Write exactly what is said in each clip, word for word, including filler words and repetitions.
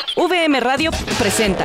V M Radio presenta.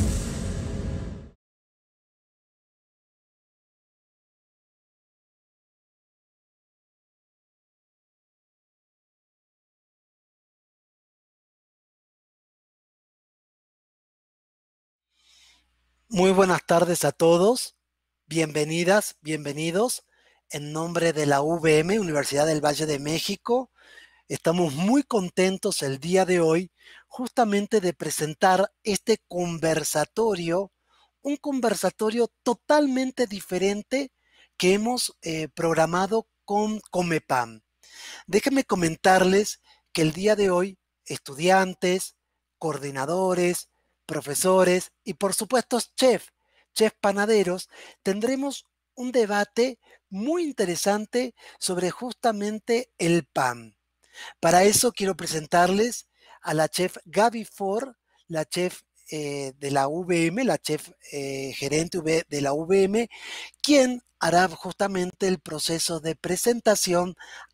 Muy buenas tardes a todos, bienvenidas, bienvenidos. En nombre de la U V M, Universidad del Valle de México, estamos muy contentos el día de hoy justamente de presentar este conversatorio, un conversatorio totalmente diferente que hemos eh, programado con Comepam. Déjenme comentarles que el día de hoy estudiantes, coordinadores, profesores y por supuesto chef, chef panaderos, tendremos un debate muy interesante sobre justamente el pan. Para eso quiero presentarles a la chef Gaby Ford, la chef eh, de la U V M, la chef eh, gerente de la U V M, quien hará justamente el proceso de presentación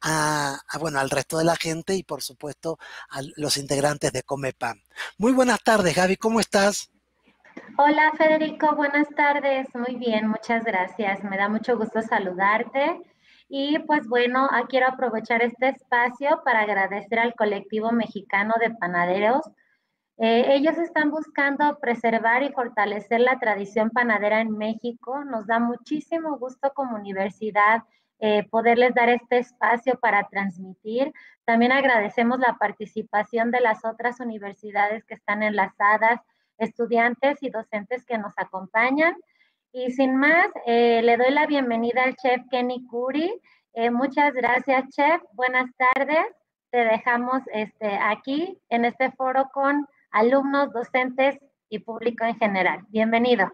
a, a, bueno, al resto de la gente y por supuesto a los integrantes de Comepam. Muy buenas tardes, Gaby, ¿cómo estás? Hola Federico, buenas tardes. Muy bien, muchas gracias. Me da mucho gusto saludarte. Y pues bueno, quiero aprovechar este espacio para agradecer al colectivo mexicano de panaderos. Eh, ellos están buscando preservar y fortalecer la tradición panadera en México. Nos da muchísimo gusto como universidad eh, poderles dar este espacio para transmitir. También agradecemos la participación de las otras universidades que están enlazadas, estudiantes y docentes que nos acompañan. Y sin más, eh, le doy la bienvenida al chef Kenny Curi. Eh, muchas gracias, chef. Buenas tardes. Te dejamos este, aquí en este foro con alumnos, docentes y público en general. Bienvenido.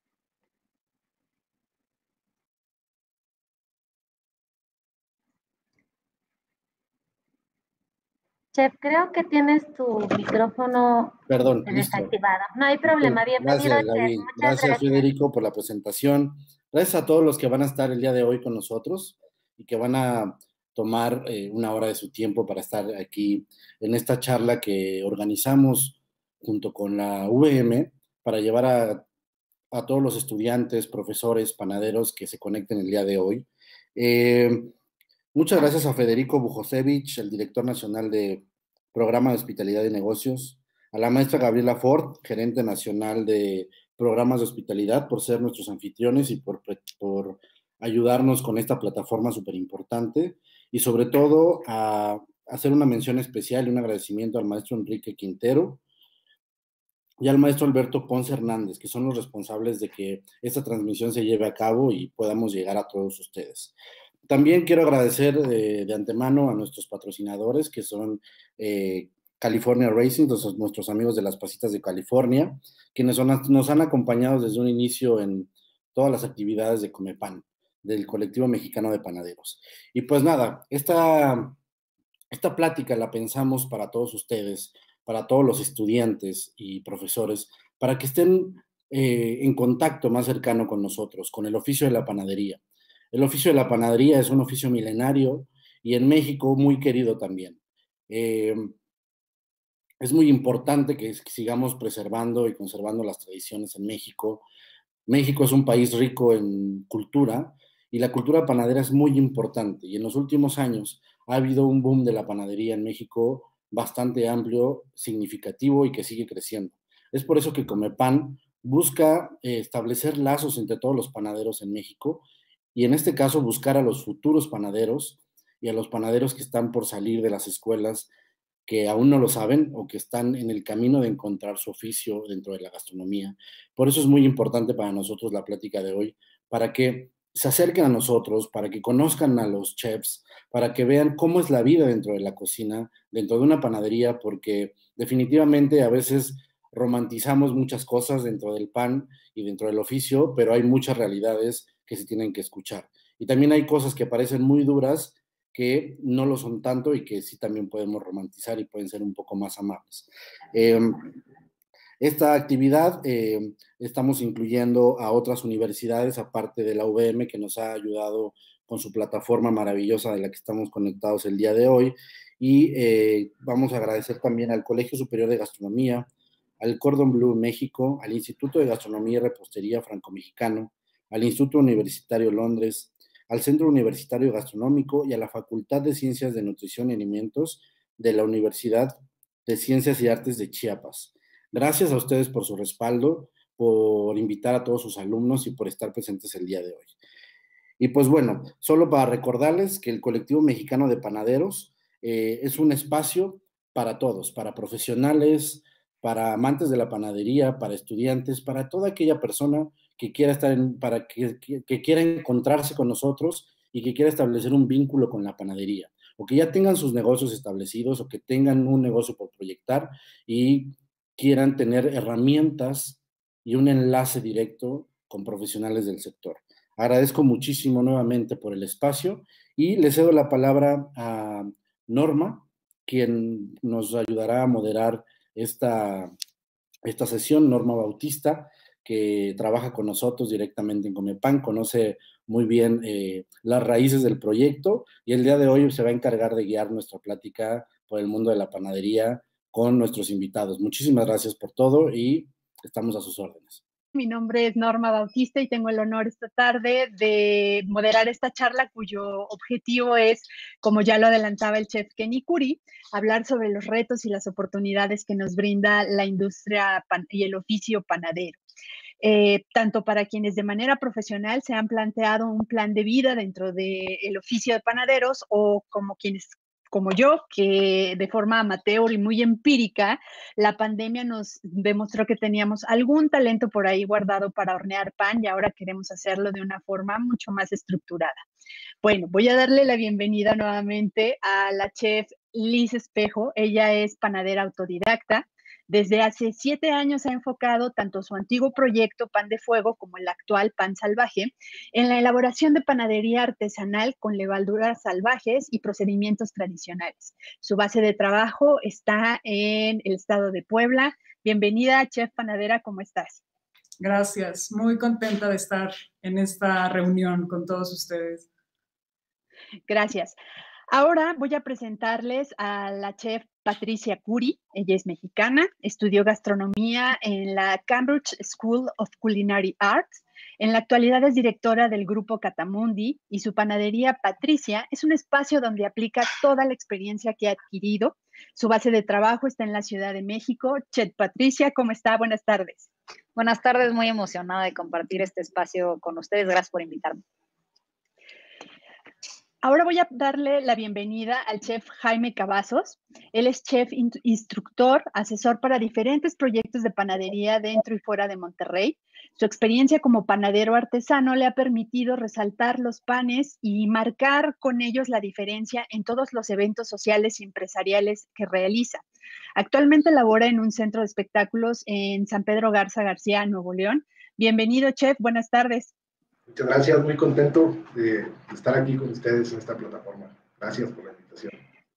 Chef, creo que tienes tu micrófono Perdón, desactivado. listo. No hay problema. Bienvenido, Gracias, chef. Gaby. Muchas Gracias, gracias, Federico, por la presentación. Gracias a todos los que van a estar el día de hoy con nosotros y que van a tomar eh, una hora de su tiempo para estar aquí en esta charla que organizamos junto con la U V M para llevar a, a todos los estudiantes, profesores, panaderos que se conecten el día de hoy. Eh, muchas gracias a Federico Bujosevich, el director nacional de Programa de Hospitalidad y Negocios, a la maestra Gabriela Ford, gerente nacional de Programas de Hospitalidad, por ser nuestros anfitriones y por, por ayudarnos con esta plataforma súper importante, y sobre todo a hacer una mención especial y un agradecimiento al maestro Enrique Quintero y al maestro Alberto Ponce Hernández, que son los responsables de que esta transmisión se lleve a cabo y podamos llegar a todos ustedes. También quiero agradecer de, de antemano a nuestros patrocinadores, que son eh, California Racing, los, nuestros amigos de las Pasitas de California, quienes son, nos han acompañado desde un inicio en todas las actividades de Comepan, del colectivo mexicano de panaderos. Y pues nada, esta, esta plática la pensamos para todos ustedes, para todos los estudiantes y profesores, para que estén eh, en contacto más cercano con nosotros, con el oficio de la panadería. El oficio de la panadería es un oficio milenario y en México muy querido también. Eh, es muy importante que sigamos preservando y conservando las tradiciones en México. México es un país rico en cultura y la cultura panadera es muy importante. Y en los últimos años ha habido un boom de la panadería en México bastante amplio, significativo y que sigue creciendo. Es por eso que Comepan busca eh, establecer lazos entre todos los panaderos en México y en este caso buscar a los futuros panaderos y a los panaderos que están por salir de las escuelas, que aún no lo saben o que están en el camino de encontrar su oficio dentro de la gastronomía. Por eso es muy importante para nosotros la plática de hoy, para que se acerquen a nosotros, para que conozcan a los chefs, para que vean cómo es la vida dentro de la cocina, dentro de una panadería, porque definitivamente a veces romantizamos muchas cosas dentro del pan y dentro del oficio, pero hay muchas realidades que se tienen que escuchar. Y también hay cosas que parecen muy duras, que no lo son tanto y que sí también podemos romantizar y pueden ser un poco más amables. Eh, esta actividad eh, estamos incluyendo a otras universidades, aparte de la U V M, que nos ha ayudado con su plataforma maravillosa de la que estamos conectados el día de hoy. Y eh, vamos a agradecer también al Colegio Superior de Gastronomía, al Cordon Bleu México, al Instituto de Gastronomía y Repostería Franco-Mexicano, al Instituto Universitario Londres, al Centro Universitario Gastronómico y a la Facultad de Ciencias de Nutrición y Alimentos de la Universidad de Ciencias y Artes de Chiapas. Gracias a ustedes por su respaldo, por invitar a todos sus alumnos y por estar presentes el día de hoy. Y pues bueno, solo para recordarles que el Colectivo Mexicano de Panaderos eh, es un espacio para todos, para profesionales, para amantes de la panadería, para estudiantes, para toda aquella persona que quiera estar en, para que, que, que quiera encontrarse con nosotros y que quiera establecer un vínculo con la panadería, o que ya tengan sus negocios establecidos, o que tengan un negocio por proyectar y quieran tener herramientas y un enlace directo con profesionales del sector. Agradezco muchísimo nuevamente por el espacio y le cedo la palabra a Norma, quien nos ayudará a moderar esta, esta sesión. Norma Bautista, que trabaja con nosotros directamente en Comepan, conoce muy bien eh, las raíces del proyecto y el día de hoy se va a encargar de guiar nuestra plática por el mundo de la panadería con nuestros invitados. Muchísimas gracias por todo y estamos a sus órdenes. Mi nombre es Norma Bautista y tengo el honor esta tarde de moderar esta charla cuyo objetivo es, como ya lo adelantaba el chef Kenny Curi, hablar sobre los retos y las oportunidades que nos brinda la industria y el oficio panadero. Eh, tanto para quienes de manera profesional se han planteado un plan de vida dentro del oficio de panaderos o como quienes como yo, que de forma amateur y muy empírica, la pandemia nos demostró que teníamos algún talento por ahí guardado para hornear pan y ahora queremos hacerlo de una forma mucho más estructurada. Bueno, voy a darle la bienvenida nuevamente a la chef Liz Espejo. Ella es panadera autodidacta. Desde hace siete años ha enfocado tanto su antiguo proyecto Pan de Fuego como el actual Pan Salvaje en la elaboración de panadería artesanal con levaduras salvajes y procedimientos tradicionales. Su base de trabajo está en el estado de Puebla. Bienvenida, chef panadera, ¿cómo estás? Gracias, muy contenta de estar en esta reunión con todos ustedes. Gracias. Ahora voy a presentarles a la chef Patricia Curi. Ella es mexicana, estudió gastronomía en la Cambridge School of Culinary Arts. En la actualidad es directora del grupo Catamundi y su panadería Patricia es un espacio donde aplica toda la experiencia que ha adquirido. Su base de trabajo está en la Ciudad de México. Chef Patricia, ¿cómo está? Buenas tardes. Buenas tardes, muy emocionada de compartir este espacio con ustedes. Gracias por invitarme. Ahora voy a darle la bienvenida al chef Jaime Cavazos. Él es chef instructor, asesor para diferentes proyectos de panadería dentro y fuera de Monterrey. Su experiencia como panadero artesano le ha permitido resaltar los panes y marcar con ellos la diferencia en todos los eventos sociales y empresariales que realiza. Actualmente labora en un centro de espectáculos en San Pedro Garza García, Nuevo León. Bienvenido, chef. Buenas tardes. Muchas gracias, muy contento de estar aquí con ustedes en esta plataforma. Gracias por la invitación.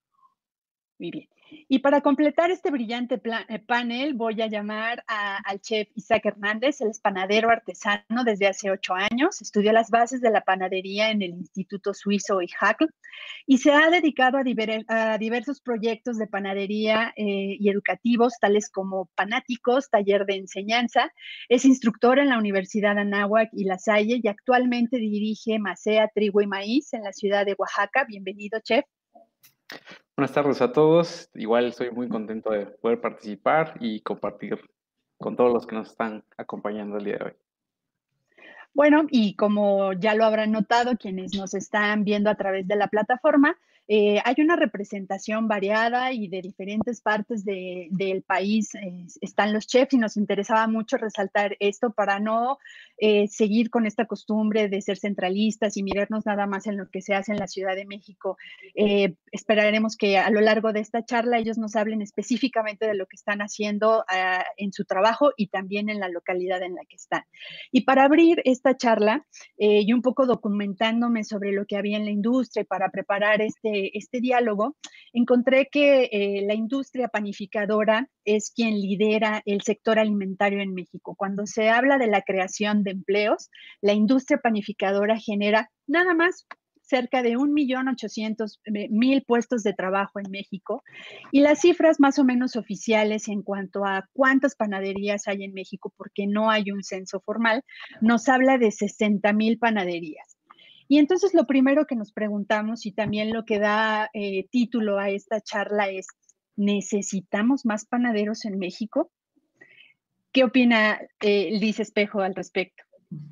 Muy bien. Y para completar este brillante panel, voy a llamar a, al chef Isaac Hernández. Él es panadero artesano desde hace ocho años. Estudió las bases de la panadería en el Instituto Suizo I H A C L y se ha dedicado a, diver, a diversos proyectos de panadería eh, y educativos, tales como Panáticos, taller de enseñanza. Es instructor en la Universidad Anáhuac y La Salle y actualmente dirige Macea, Trigo y Maíz en la ciudad de Oaxaca. Bienvenido, chef. Buenas tardes a todos. Igual estoy muy contento de poder participar y compartir con todos los que nos están acompañando el día de hoy. Bueno, y como ya lo habrán notado quienes nos están viendo a través de la plataforma, eh, hay una representación variada y de diferentes partes de, del país eh, están los chefs y nos interesaba mucho resaltar esto para no eh, seguir con esta costumbre de ser centralistas y mirarnos nada más en lo que se hace en la Ciudad de México. Eh, esperaremos que a lo largo de esta charla ellos nos hablen específicamente de lo que están haciendo uh, en su trabajo y también en la localidad en la que están. Y para abrir esta charla eh, y un poco documentándome sobre lo que había en la industria y para preparar este este diálogo, encontré que eh, la industria panificadora es quien lidera el sector alimentario en México. Cuando se habla de la creación de empleos, la industria panificadora genera nada más cerca de un millón ochocientos mil puestos de trabajo en México, y las cifras más o menos oficiales en cuanto a cuántas panaderías hay en México, porque no hay un censo formal, nos habla de sesenta mil panaderías. Y entonces lo primero que nos preguntamos, y también lo que da eh, título a esta charla, es: ¿necesitamos más panaderos en México? ¿Qué opina eh, Liz Espejo al respecto?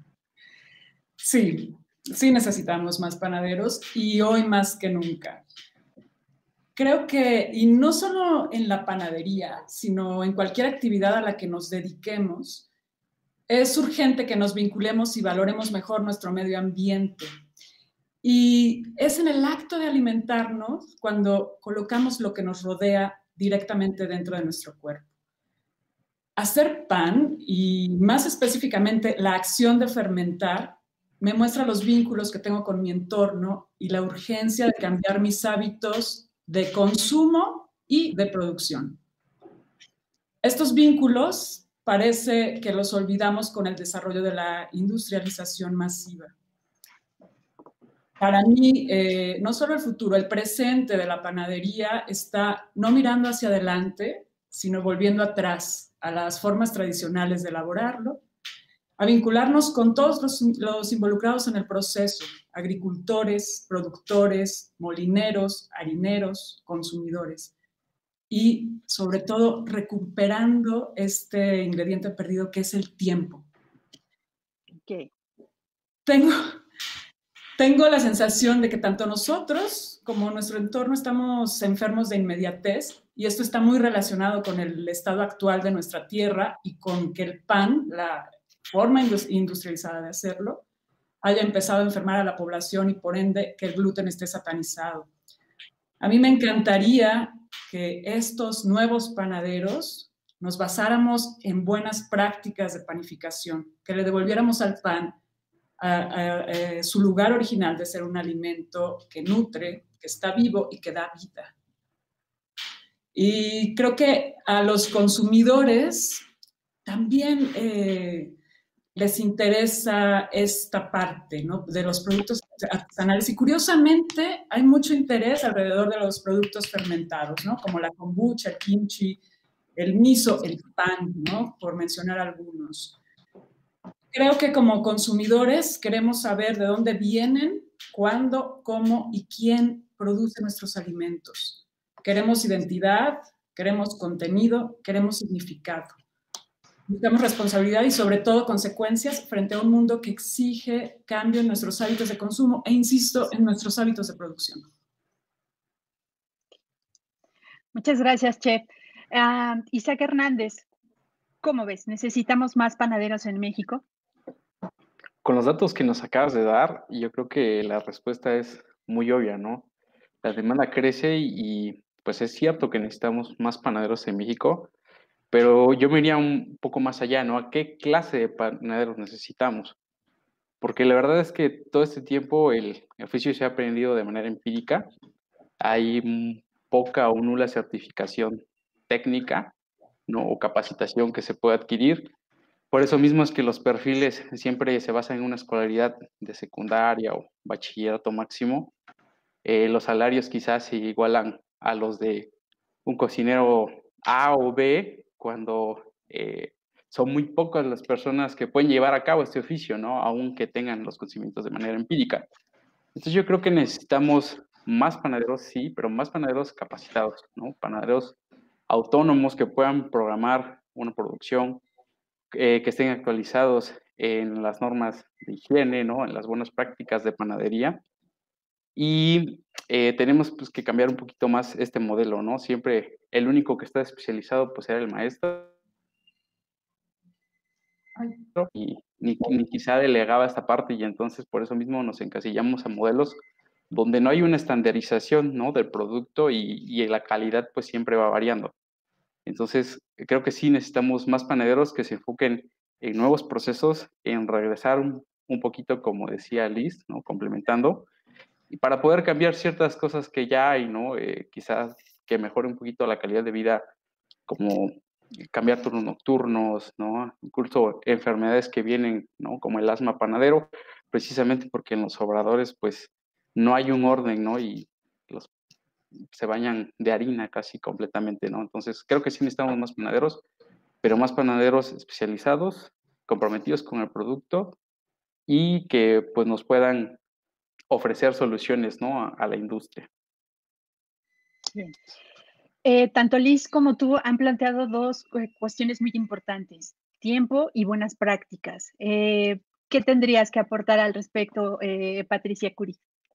Sí, sí necesitamos más panaderos, y hoy más que nunca. Creo que, y no solo en la panadería, sino en cualquier actividad a la que nos dediquemos, es urgente que nos vinculemos y valoremos mejor nuestro medio ambiente. Y es en el acto de alimentarnos cuando colocamos lo que nos rodea directamente dentro de nuestro cuerpo. Hacer pan, y más específicamente la acción de fermentar, me muestra los vínculos que tengo con mi entorno y la urgencia de cambiar mis hábitos de consumo y de producción. Estos vínculos parece que los olvidamos con el desarrollo de la industrialización masiva. Para mí, eh, no solo el futuro, el presente de la panadería está no mirando hacia adelante, sino volviendo atrás a las formas tradicionales de elaborarlo, a vincularnos con todos los, los involucrados en el proceso: agricultores, productores, molineros, harineros, consumidores. Y sobre todo recuperando este ingrediente perdido que es el tiempo. Okay. Tengo... Tengo la sensación de que tanto nosotros como nuestro entorno estamos enfermos de inmediatez, y esto está muy relacionado con el estado actual de nuestra tierra y con que el pan, la forma industrializada de hacerlo, haya empezado a enfermar a la población y por ende que el gluten esté satanizado. A mí me encantaría que estos nuevos panaderos nos basáramos en buenas prácticas de panificación, que le devolviéramos al pan A, a, a su lugar original de ser un alimento que nutre, que está vivo y que da vida. Y creo que a los consumidores también eh, les interesa esta parte, ¿no?, de los productos artesanales, y curiosamente hay mucho interés alrededor de los productos fermentados, ¿no?, como la kombucha, el kimchi, el miso, el pan, ¿no?, por mencionar algunos. Creo que como consumidores queremos saber de dónde vienen, cuándo, cómo y quién produce nuestros alimentos. Queremos identidad, queremos contenido, queremos significado. Buscamos responsabilidad y sobre todo consecuencias frente a un mundo que exige cambio en nuestros hábitos de consumo e, insisto, en nuestros hábitos de producción. Muchas gracias, Chef. Uh, Isaac Hernández, ¿cómo ves? ¿Necesitamos más panaderos en México? Con los datos que nos acabas de dar, yo creo que la respuesta es muy obvia, ¿no? La demanda crece y, y pues es cierto que necesitamos más panaderos en México, pero yo me iría un poco más allá, ¿no? ¿A qué clase de panaderos necesitamos? Porque la verdad es que todo este tiempo el oficio se ha aprendido de manera empírica. Hay poca o nula certificación técnica, ¿no?, o capacitación que se pueda adquirir. Por eso mismo es que los perfiles siempre se basan en una escolaridad de secundaria o bachillerato máximo. Eh, los salarios quizás se igualan a los de un cocinero A o B, cuando eh, son muy pocas las personas que pueden llevar a cabo este oficio, ¿no?, aunque tengan los conocimientos de manera empírica. Entonces yo creo que necesitamos más panaderos, sí, pero más panaderos capacitados, ¿no?, panaderos autónomos que puedan programar una producción, Eh, que estén actualizados en las normas de higiene, ¿no?, en las buenas prácticas de panadería. Y eh, tenemos pues, que cambiar un poquito más este modelo, ¿no? Siempre el único que está especializado pues era el maestro, y ni, ni quizá delegaba esta parte, y entonces por eso mismo nos encasillamos a modelos donde no hay una estandarización, ¿no?, del producto, y, y la calidad pues siempre va variando. Entonces, creo que sí necesitamos más panaderos que se enfoquen en nuevos procesos, en regresar un, un poquito, como decía Liz, ¿no?, complementando, y para poder cambiar ciertas cosas que ya hay, ¿no?, eh, quizás que mejore un poquito la calidad de vida, como cambiar turnos nocturnos, ¿no?, incluso enfermedades que vienen, ¿no?, como el asma panadero, precisamente porque en los obradores, pues, no hay un orden, ¿no? Y los, se bañan de harina casi completamente, ¿no? Entonces, creo que sí necesitamos más panaderos, pero más panaderos especializados, comprometidos con el producto y que pues nos puedan ofrecer soluciones, ¿no? a, a la industria. Bien. Eh, tanto Liz como tú han planteado dos eh, cuestiones muy importantes, tiempo y buenas prácticas. Eh, ¿Qué tendrías que aportar al respecto, eh, Patricia Curi?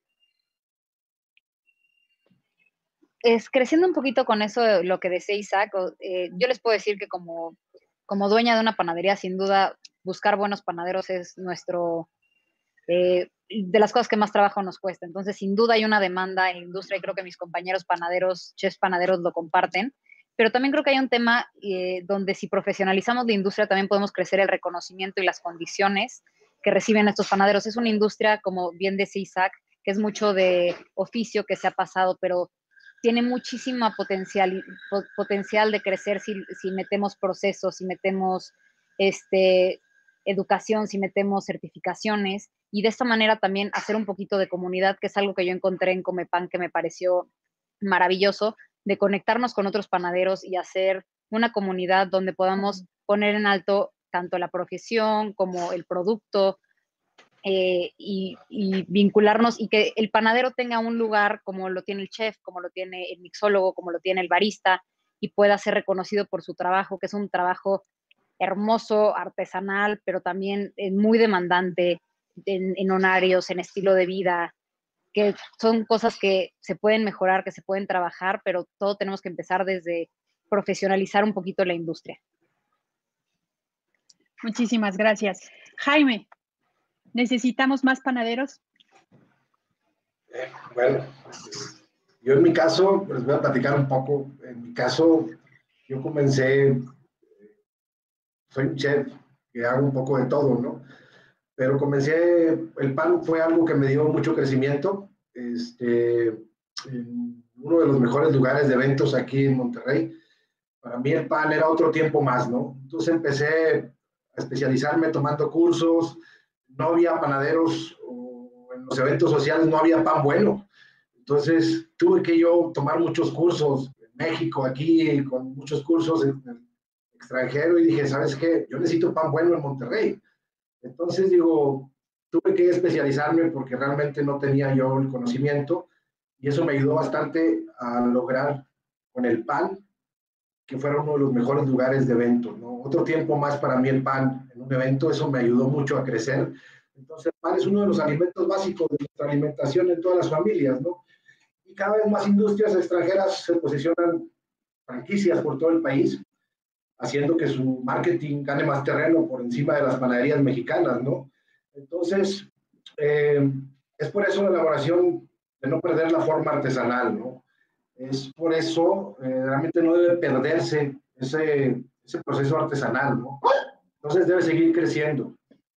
Es, creciendo un poquito con eso de lo que decía Isaac, eh, yo les puedo decir que como, como dueña de una panadería, sin duda, buscar buenos panaderos es nuestro, eh, de las cosas que más trabajo nos cuesta. Entonces, sin duda hay una demanda en la industria y creo que mis compañeros panaderos, chefs panaderos lo comparten, pero también creo que hay un tema eh, donde si profesionalizamos la industria también podemos crecer el reconocimiento y las condiciones que reciben estos panaderos. Es una industria, como bien decía Isaac, que es mucho de oficio que se ha pasado, pero tiene muchísima potencial, potencial de crecer si, si metemos procesos, si metemos este, educación, si metemos certificaciones, y de esta manera también hacer un poquito de comunidad, que es algo que yo encontré en Comepan que me pareció maravilloso, de conectarnos con otros panaderos y hacer una comunidad donde podamos poner en alto tanto la profesión como el producto, Eh, y, y vincularnos y que el panadero tenga un lugar como lo tiene el chef, como lo tiene el mixólogo, como lo tiene el barista y pueda ser reconocido por su trabajo, que es un trabajo hermoso, artesanal, pero también eh, muy demandante en, en horarios, en estilo de vida, que son cosas que se pueden mejorar, que se pueden trabajar, pero todo tenemos que empezar desde profesionalizar un poquito la industria. Muchísimas gracias. Jaime, ¿necesitamos más panaderos? Eh, bueno, yo en mi caso, les voy a platicar un poco. En mi caso, yo comencé, soy un chef que hago un poco de todo, ¿no? Pero comencé, el pan fue algo que me dio mucho crecimiento. Este, en uno de los mejores lugares de eventos aquí en Monterrey. Para mí el pan era otro tiempo más, ¿no? Entonces empecé a especializarme tomando cursos. No había panaderos, o en los eventos sociales no había pan bueno. Entonces tuve que yo tomar muchos cursos en México, aquí, con muchos cursos en el extranjero, y dije, ¿sabes qué? Yo necesito pan bueno en Monterrey. Entonces digo, tuve que especializarme porque realmente no tenía yo el conocimiento, y eso me ayudó bastante a lograr con el pan que fuera uno de los mejores lugares de eventos, ¿no? Otro tiempo más para mí el pan en un evento, eso me ayudó mucho a crecer. Entonces el pan es uno de los alimentos básicos de nuestra alimentación en todas las familias, ¿no? Y cada vez más industrias extranjeras se posicionan franquicias por todo el país, haciendo que su marketing gane más terreno por encima de las panaderías mexicanas, ¿no? Entonces, eh, es por eso la elaboración de no perder la forma artesanal, ¿no? Es por eso, eh, realmente no debe perderse ese, ese proceso artesanal, ¿no? Entonces debe seguir creciendo.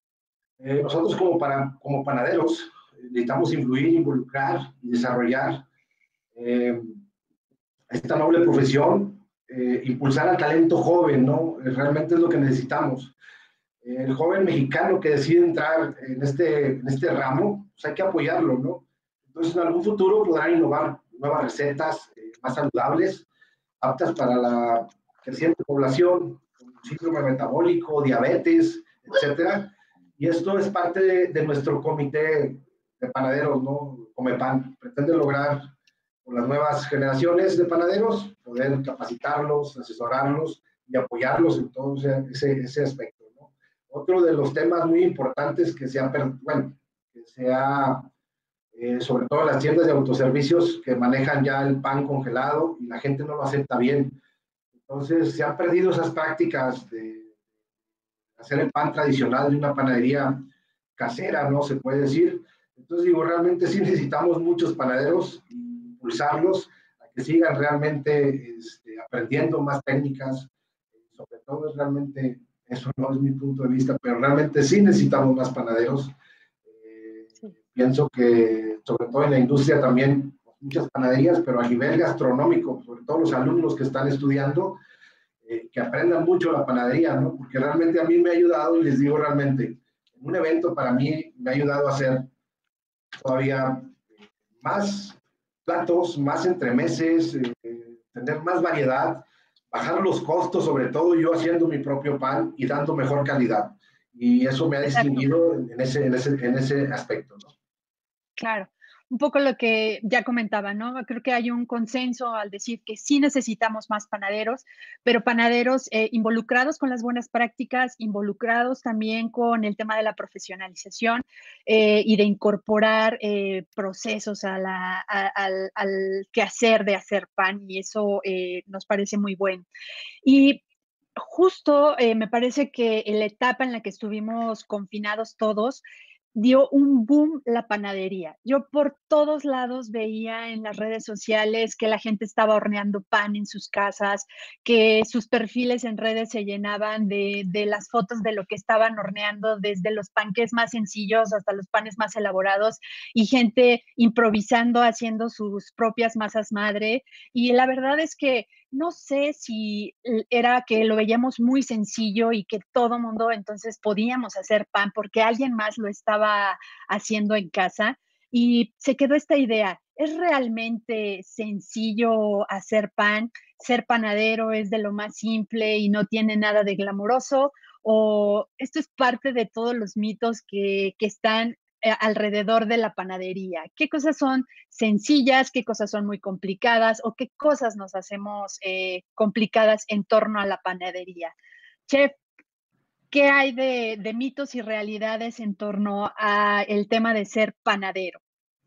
Eh, nosotros como, para, como panaderos necesitamos influir, involucrar y desarrollar eh, esta noble profesión, eh, impulsar al talento joven, ¿no? Realmente es lo que necesitamos. Eh, el joven mexicano que decide entrar en este, en este ramo, pues hay que apoyarlo, ¿no? Entonces en algún futuro podrán innovar nuevas recetas eh, más saludables, aptas para la creciente población, con síndrome metabólico, diabetes, etcétera. Y esto es parte de, de nuestro comité de panaderos, ¿no? Comepan. Pretende lograr con las nuevas generaciones de panaderos poder capacitarlos, asesorarlos y apoyarlos en todo ese, ese aspecto, ¿no? Otro de los temas muy importantes que se ha, bueno, que se ha Eh, sobre todo las tiendas de autoservicios que manejan ya el pan congelado y la gente no lo acepta bien. Entonces se han perdido esas prácticas de hacer el pan tradicional de una panadería casera, ¿no? Se puede decir. Entonces digo, realmente sí necesitamos muchos panaderos, impulsarlos a que sigan realmente este, aprendiendo más técnicas. Sobre todo es realmente, eso no es mi punto de vista, pero realmente sí necesitamos más panaderos. Pienso que, sobre todo en la industria también, muchas panaderías, pero a nivel gastronómico, sobre todo los alumnos que están estudiando, eh, que aprendan mucho la panadería, ¿no? Porque realmente a mí me ha ayudado, y les digo realmente, en un evento para mí me ha ayudado a ser todavía más platos, más entremeses, eh, tener más variedad, bajar los costos, sobre todo yo haciendo mi propio pan y dando mejor calidad. Y eso me ha distinguido en ese, en ese, en ese aspecto, ¿no? Claro, un poco lo que ya comentaba, ¿no? Creo que hay un consenso al decir que sí necesitamos más panaderos, pero panaderos eh, involucrados con las buenas prácticas, involucrados también con el tema de la profesionalización eh, y de incorporar eh, procesos a la, a, al, al quehacer de hacer pan, y eso eh, nos parece muy bueno. Y justo eh, me parece que en la etapa en la que estuvimos confinados todos, dio un boom la panadería. Yo por todos lados veía en las redes sociales que la gente estaba horneando pan en sus casas, que sus perfiles en redes se llenaban de, de las fotos de lo que estaban horneando, desde los panqués más sencillos hasta los panes más elaborados, y gente improvisando, haciendo sus propias masas madre. Y la verdad es que no sé si era que lo veíamos muy sencillo y que todo mundo entonces podíamos hacer pan porque alguien más lo estaba haciendo en casa, y se quedó esta idea: ¿es realmente sencillo hacer pan? ¿Ser panadero es de lo más simple y no tiene nada de glamoroso? ¿O esto es parte de todos los mitos que, que están eh, alrededor de la panadería? ¿Qué cosas son sencillas, qué cosas son muy complicadas, o qué cosas nos hacemos eh, complicadas en torno a la panadería? Chef, ¿qué hay de, de mitos y realidades en torno a el tema de ser panadero?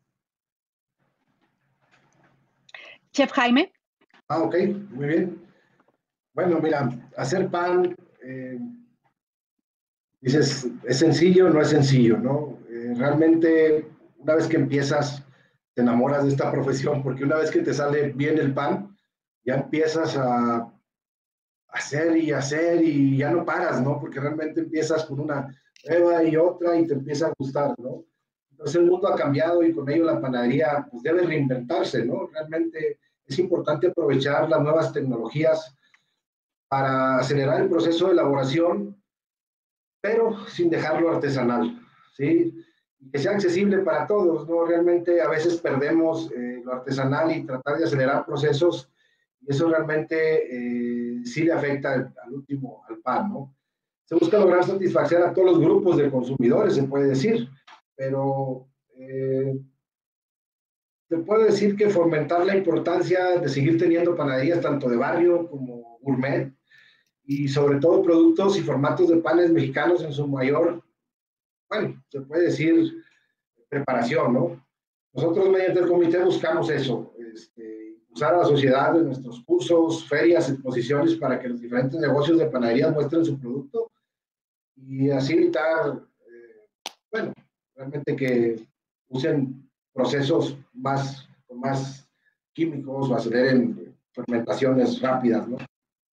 Chef Jaime. Ah, ok, muy bien. Bueno, mira, hacer pan, eh, dices, ¿es sencillo? No es sencillo, ¿no? Eh, realmente, una vez que empiezas, te enamoras de esta profesión, porque una vez que te sale bien el pan, ya empiezas a hacer y hacer y ya no paras, ¿no? Porque realmente empiezas con una prueba y otra y te empieza a gustar, ¿no? Entonces el mundo ha cambiado y con ello la panadería pues debe reinventarse, ¿no? Realmente es importante aprovechar las nuevas tecnologías para acelerar el proceso de elaboración, pero sin dejarlo artesanal, ¿sí? Que sea accesible para todos, ¿no? Realmente a veces perdemos eh, lo artesanal y tratar de acelerar procesos, y eso realmente eh, sí le afecta al, al último, al pan, ¿no? Se busca lograr satisfacer a todos los grupos de consumidores, se puede decir, pero eh, te puedo decir que fomentar la importancia de seguir teniendo panaderías tanto de barrio como gourmet, y sobre todo productos y formatos de panes mexicanos en su mayor, bueno, se puede decir, preparación, ¿no? Nosotros mediante el comité buscamos eso, este, usar a la sociedad en nuestros cursos, ferias, exposiciones para que los diferentes negocios de panadería muestren su producto y así evitar, eh, bueno, realmente que usen procesos más, con más químicos o aceleren fermentaciones rápidas, ¿no?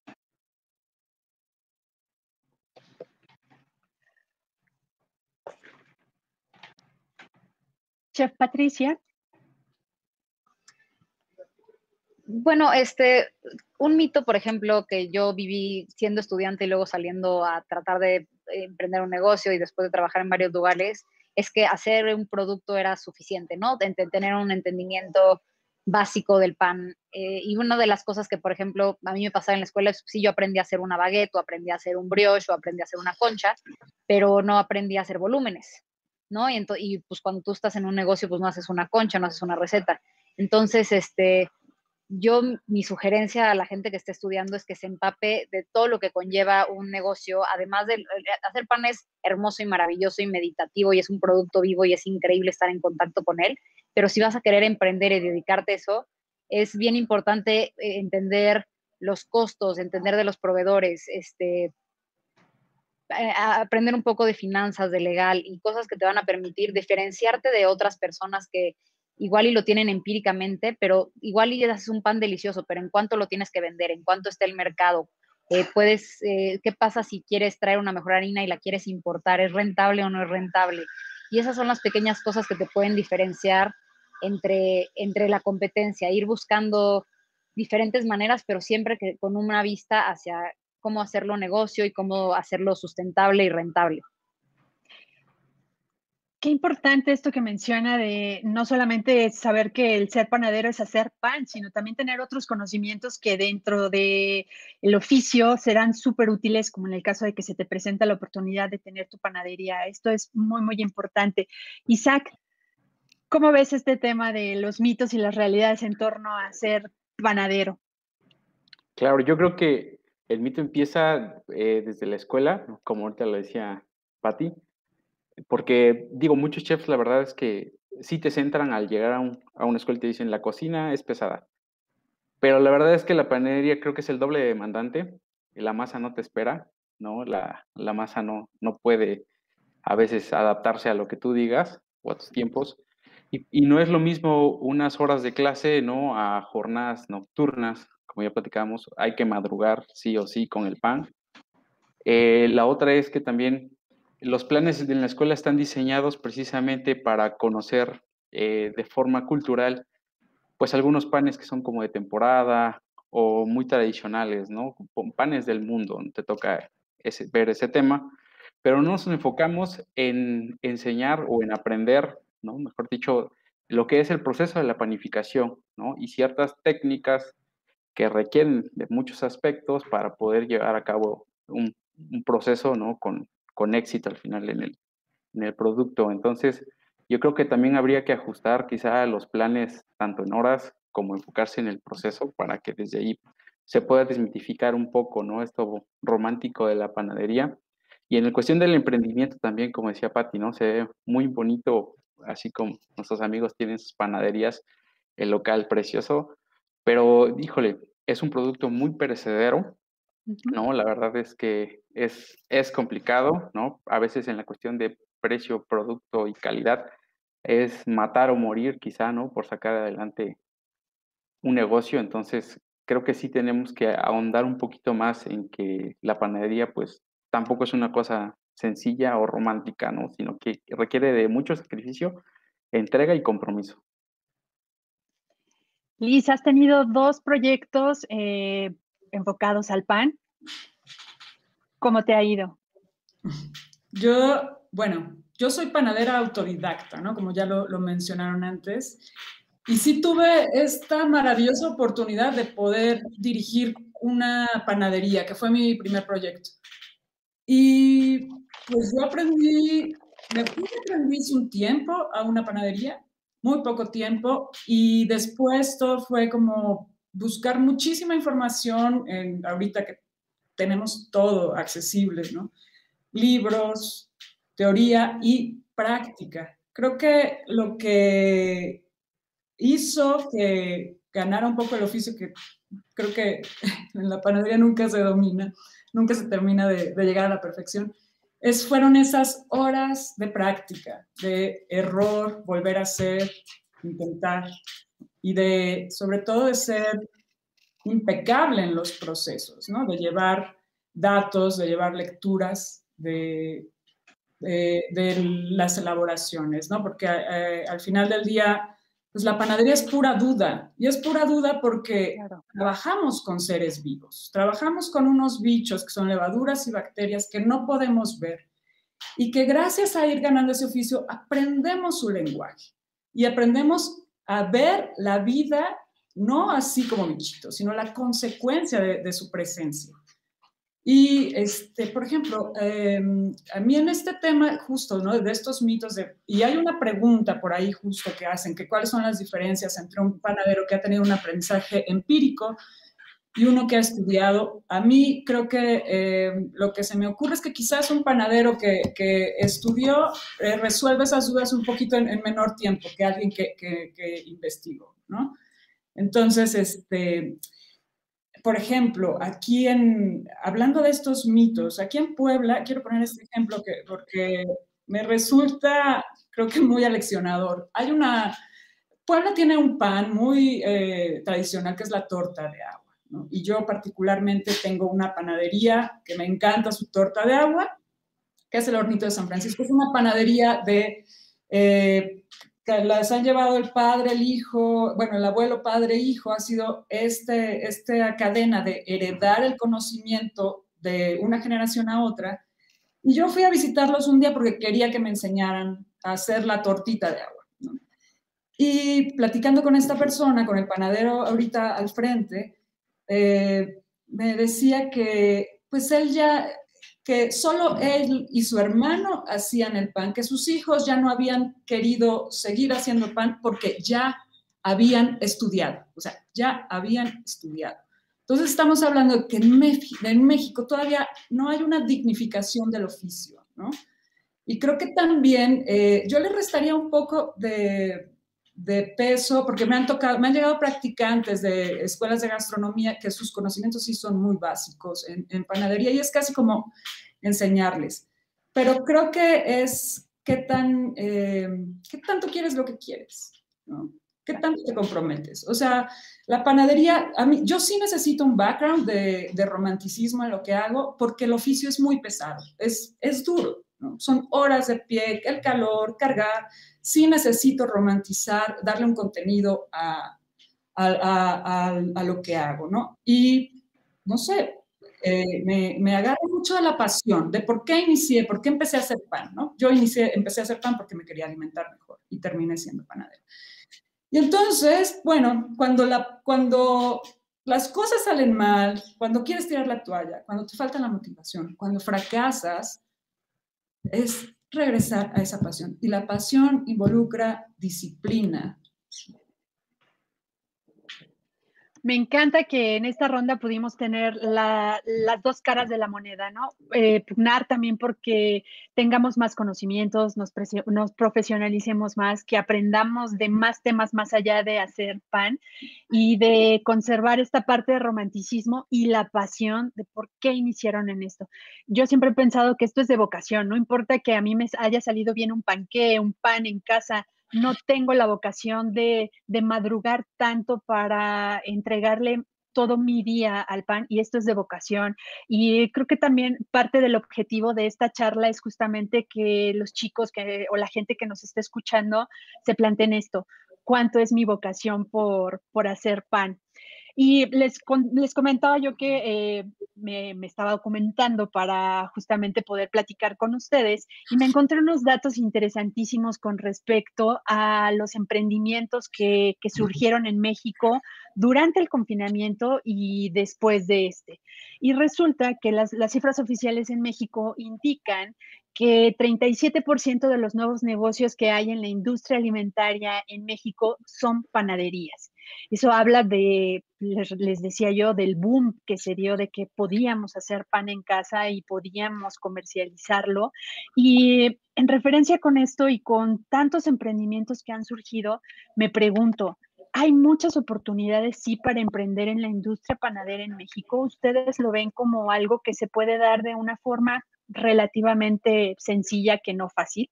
Chef Patricia. Bueno, este, un mito, por ejemplo, que yo viví siendo estudiante y luego saliendo a tratar de emprender un negocio y después de trabajar en varios lugares, es que hacer un producto era suficiente, ¿no? De, de tener un entendimiento básico del pan. Eh, y una de las cosas que, por ejemplo, a mí me pasaba en la escuela es, sí, yo aprendí a hacer una baguette, o aprendí a hacer un brioche, o aprendí a hacer una concha, pero no aprendí a hacer volúmenes, ¿no? Y, y pues cuando tú estás en un negocio, pues no haces una concha, no haces una receta. Entonces, este... yo, mi sugerencia a la gente que esté estudiando es que se empape de todo lo que conlleva un negocio. Además de hacer pan, es hermoso y maravilloso y meditativo y es un producto vivo y es increíble estar en contacto con él, pero si vas a querer emprender y dedicarte a eso, es bien importante entender los costos, entender de los proveedores, este, aprender un poco de finanzas, de legal y cosas que te van a permitir diferenciarte de otras personas que igual y lo tienen empíricamente, pero igual y haces un pan delicioso, pero ¿en cuánto lo tienes que vender? ¿En cuánto está el mercado? Eh, puedes, eh, ¿qué pasa si quieres traer una mejor harina y la quieres importar? ¿Es rentable o no es rentable? Y esas son las pequeñas cosas que te pueden diferenciar entre, entre la competencia, ir buscando diferentes maneras, pero siempre que, con una vista hacia cómo hacerlo negocio y cómo hacerlo sustentable y rentable. Qué importante esto que menciona de no solamente saber que el ser panadero es hacer pan, sino también tener otros conocimientos que dentro de el oficio serán súper útiles, como en el caso de que se te presenta la oportunidad de tener tu panadería. Esto es muy, muy importante. Isaac, ¿cómo ves este tema de los mitos y las realidades en torno a ser panadero? Claro, yo creo que el mito empieza eh, desde la escuela, ¿no? Como ahorita lo decía Patti, porque digo, muchos chefs la verdad es que sí te centran al llegar a, un- a una escuela y te dicen la cocina es pesada, pero la verdad es que la panadería creo que es el doble demandante, la masa no te espera, ¿no? La, la masa no, no puede a veces adaptarse a lo que tú digas o a tus tiempos. Y, y no es lo mismo unas horas de clase, ¿no? A jornadas nocturnas, como ya platicamos, hay que madrugar sí o sí con el pan. Eh, la otra es que también los planes de la escuela están diseñados precisamente para conocer eh, de forma cultural, pues algunos panes que son como de temporada o muy tradicionales, ¿no? Panes del mundo, te toca ese, ver ese tema, pero no nos enfocamos en enseñar o en aprender, ¿no? Mejor dicho, lo que es el proceso de la panificación, ¿no? Y ciertas técnicas que requieren de muchos aspectos para poder llevar a cabo un, un proceso, ¿no? Con, con éxito al final en el, en el producto. Entonces, yo creo que también habría que ajustar quizá los planes tanto en horas como enfocarse en el proceso para que desde ahí se pueda desmitificar un poco, ¿no? Esto romántico de la panadería. Y en la cuestión del emprendimiento también, como decía Patti, ¿no? Se ve muy bonito, así como nuestros amigos tienen sus panaderías, el local precioso, pero híjole, es un producto muy perecedero, Ujú. ¿no? La verdad es que es, es complicado, ¿no? A veces en la cuestión de precio, producto y calidad es matar o morir quizá, ¿no? Por sacar adelante un negocio, entonces creo que sí tenemos que ahondar un poquito más en que la panadería pues tampoco es una cosa sencilla o romántica, ¿no? Sino que requiere de mucho sacrificio, entrega y compromiso. Liz, has tenido dos proyectos eh, enfocados al pan. ¿Cómo te ha ido? Yo, bueno, yo soy panadera autodidacta, ¿no? Como ya lo, lo mencionaron antes. Y sí tuve esta maravillosa oportunidad de poder dirigir una panadería, que fue mi primer proyecto. Y pues yo aprendí, me fui de aprendiz un tiempo a una panadería, muy poco tiempo, y después todo fue como buscar muchísima información, en, ahorita que tenemos todo accesible, ¿no? Libros, teoría y práctica. Creo que lo que hizo que ganara un poco el oficio, que creo que en la panadería nunca se domina, nunca se termina de, de llegar a la perfección, es, fueron esas horas de práctica, de error, volver a hacer, intentar, y de, sobre todo, de ser impecable en los procesos, ¿no? De llevar datos, de llevar lecturas, de, de, de las elaboraciones, ¿no? Porque eh, al final del día, pues la panadería es pura duda, y es pura duda porque Claro. trabajamos con seres vivos, trabajamos con unos bichos que son levaduras y bacterias que no podemos ver, y que gracias a ir ganando ese oficio aprendemos su lenguaje y aprendemos a ver la vida no así como bichitos, sino la consecuencia de, de su presencia. Y, este, por ejemplo, eh, a mí en este tema justo, ¿no? De estos mitos, de, y hay una pregunta por ahí justo que hacen, que cuáles son las diferencias entre un panadero que ha tenido un aprendizaje empírico y uno que ha estudiado. A mí creo que eh, lo que se me ocurre es que quizás un panadero que, que estudió eh, resuelve esas dudas un poquito en, en menor tiempo que alguien que, que, que investigó, ¿no? Entonces, este... Por ejemplo, aquí en, hablando de estos mitos, aquí en Puebla, quiero poner este ejemplo que, porque me resulta, creo que muy aleccionador. Hay una, Puebla tiene un pan muy eh, tradicional que es la torta de agua, ¿no? Y yo particularmente tengo una panadería que me encanta su torta de agua, que es el Hornito de San Francisco. Es una panadería de... Eh, que las han llevado el padre, el hijo, bueno, el abuelo, padre, hijo, ha sido este, esta cadena de heredar el conocimiento de una generación a otra. Y yo fui a visitarlos un día porque quería que me enseñaran a hacer la tortita de agua, ¿no? Y platicando con esta persona, con el panadero ahorita al frente, eh, me decía que pues él ya, que solo él y su hermano hacían el pan, que sus hijos ya no habían querido seguir haciendo pan porque ya habían estudiado, o sea, ya habían estudiado. Entonces estamos hablando de que en México, en México todavía no hay una dignificación del oficio, ¿no? Y creo que también eh, yo le restaría un poco de, de peso, porque me han tocado, me han llegado practicantes de escuelas de gastronomía que sus conocimientos sí son muy básicos en, en panadería y es casi como enseñarles. Pero creo que es qué tan, eh, qué tanto quieres lo que quieres, ¿no? ¿Qué tanto te comprometes? O sea, la panadería, a mí, yo sí necesito un background de, de romanticismo en lo que hago porque el oficio es muy pesado, es, es duro, ¿no? Son horas de pie, el calor, cargar. Sí necesito romantizar, darle un contenido a, a, a, a, a lo que hago, ¿no? Y, no sé, eh, me, me agarra mucho de la pasión, de por qué inicié, por qué empecé a hacer pan, ¿no? Yo inicié, empecé a hacer pan porque me quería alimentar mejor y terminé siendo panadera. Y entonces, bueno, cuando, la, cuando las cosas salen mal, cuando quieres tirar la toalla, cuando te falta la motivación, cuando fracasas, es regresar a esa pasión. Y la pasión involucra disciplina. Me encanta que en esta ronda pudimos tener la, las dos caras de la moneda, ¿no? Eh, pugnar también porque tengamos más conocimientos, nos, nos profesionalicemos más, que aprendamos de más temas más allá de hacer pan y de conservar esta parte de romanticismo y la pasión de por qué iniciaron en esto. Yo siempre he pensado que esto es de vocación, no importa que a mí me haya salido bien un panqué, un pan en casa, no tengo la vocación de, de madrugar tanto para entregarle todo mi día al pan y esto es de vocación. Y creo que también parte del objetivo de esta charla es justamente que los chicos que, o la gente que nos está escuchando se planteen esto. ¿Cuánto es mi vocación por, por hacer pan? Y les, les comentaba yo que eh, me, me estaba documentando para justamente poder platicar con ustedes y me encontré unos datos interesantísimos con respecto a los emprendimientos que, que surgieron en México durante el confinamiento y después de este. Y resulta que las, las cifras oficiales en México indican que treinta y siete por ciento de los nuevos negocios que hay en la industria alimentaria en México son panaderías. Eso habla de, les, les decía yo, del boom que se dio de que podíamos hacer pan en casa y podíamos comercializarlo. Y en referencia con esto y con tantos emprendimientos que han surgido, me pregunto, ¿hay muchas oportunidades, sí, para emprender en la industria panadera en México? ¿Ustedes lo ven como algo que se puede dar de una forma relativamente sencilla, que no fácil?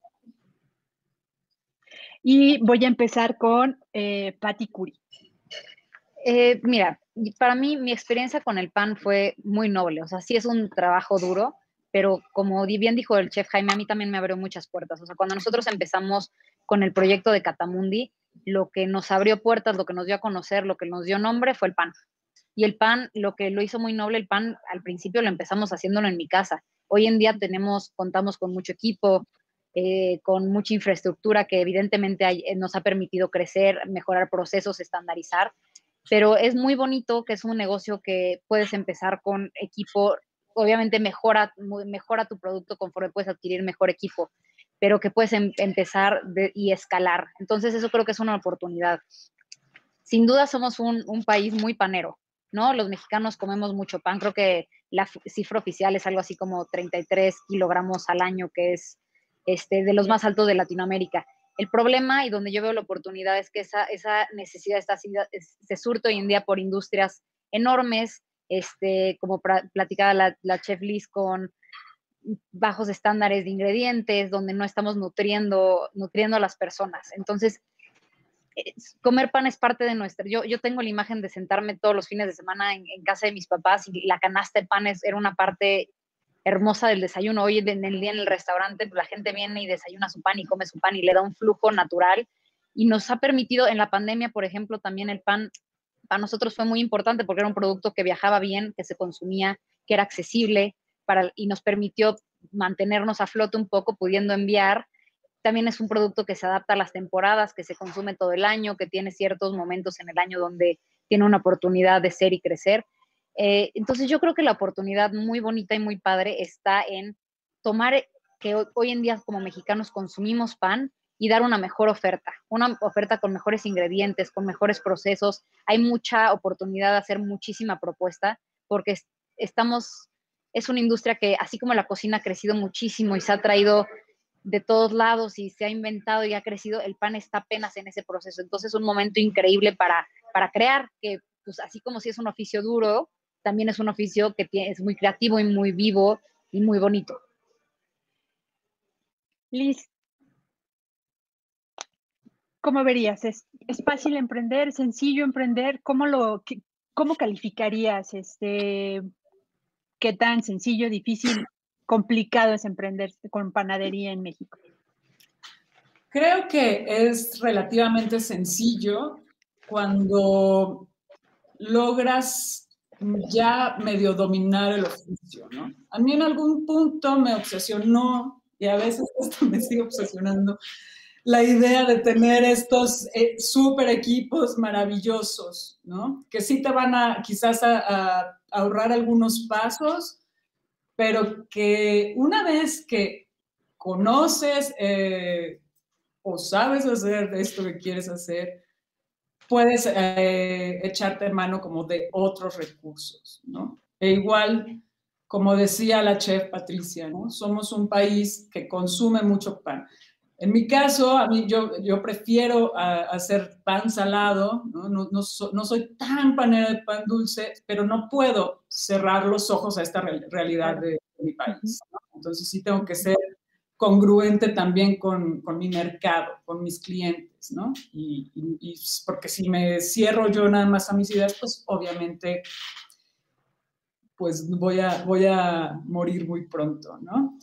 Y voy a empezar con eh, Patti Curi. Eh, mira, para mí mi experiencia con el pan fue muy noble, o sea, sí es un trabajo duro, pero como bien dijo el chef Jaime, a mí también me abrió muchas puertas. O sea, cuando nosotros empezamos con el proyecto de Catamundi, lo que nos abrió puertas, lo que nos dio a conocer, lo que nos dio nombre fue el pan. Y el pan, lo que lo hizo muy noble, el pan al principio lo empezamos haciéndolo en mi casa. Hoy en día tenemos, contamos con mucho equipo, eh, con mucha infraestructura que evidentemente hay, nos ha permitido crecer, mejorar procesos, estandarizar. Pero es muy bonito que es un negocio que puedes empezar con equipo, obviamente mejora, mejora tu producto conforme puedes adquirir mejor equipo, pero que puedes em, empezar de, y escalar. Entonces eso creo que es una oportunidad. Sin duda somos un, un país muy panero, ¿no? Los mexicanos comemos mucho pan, creo que la cifra oficial es algo así como treinta y tres kilogramos al año, que es este, de los más altos de Latinoamérica. El problema y donde yo veo la oportunidad es que esa, esa necesidad está, se surte hoy en día por industrias enormes, este, como platicaba la, la chef Liz, con bajos estándares de ingredientes, donde no estamos nutriendo, nutriendo a las personas. Entonces, comer pan es parte de nuestra... Yo, yo tengo la imagen de sentarme todos los fines de semana en, en casa de mis papás y la canasta de pan es, era una parte hermosa del desayuno. Hoy en el día en el restaurante, pues, la gente viene y desayuna su pan y come su pan y le da un flujo natural. Y nos ha permitido, en la pandemia, por ejemplo, también el pan, para nosotros fue muy importante porque era un producto que viajaba bien, que se consumía, que era accesible para, y nos permitió mantenernos a flote un poco, pudiendo enviar. también es un producto que se adapta a las temporadas, que se consume todo el año, que tiene ciertos momentos en el año donde tiene una oportunidad de ser y crecer. Eh, entonces yo creo que la oportunidad muy bonita y muy padre está en tomar que hoy, hoy en día como mexicanos consumimos pan y dar una mejor oferta, una oferta con mejores ingredientes, con mejores procesos. Hay mucha oportunidad de hacer muchísima propuesta porque estamos, es una industria que así como la cocina ha crecido muchísimo y se ha traído de todos lados y se ha inventado y ha crecido, el pan está apenas en ese proceso. Entonces es un momento increíble para, para crear, que pues así como si es un oficio duro, también es un oficio que tiene, es muy creativo y muy vivo y muy bonito. Liz, ¿cómo verías? ¿Es, es fácil emprender? ¿Sencillo emprender? ¿Cómo, lo, qué, cómo calificarías? Este, ¿Qué tan sencillo, difícil, complicado es emprender con panadería en México? Creo que es relativamente sencillo cuando logras ya medio dominar el oficio, ¿no? A mí en algún punto me obsesionó, y a veces esto me sigue obsesionando, la idea de tener estos eh, super equipos maravillosos, ¿no? Que sí te van a quizás a, a ahorrar algunos pasos, pero que una vez que conoces eh, o sabes hacer de esto que quieres hacer, puedes eh, echarte mano como de otros recursos, ¿no? E igual, como decía la chef Patricia, ¿no? Somos un país que consume mucho pan. En mi caso, a mí yo, yo prefiero a, hacer pan salado, ¿no? No, no, so, no soy tan panera de pan dulce, pero no puedo cerrar los ojos a esta re realidad de, de mi país, ¿no? Entonces sí tengo que ser congruente también con, con mi mercado, con mis clientes, ¿no? Y, y, y porque si me cierro yo nada más a mis ideas, pues obviamente pues voy a, voy a morir muy pronto, ¿no?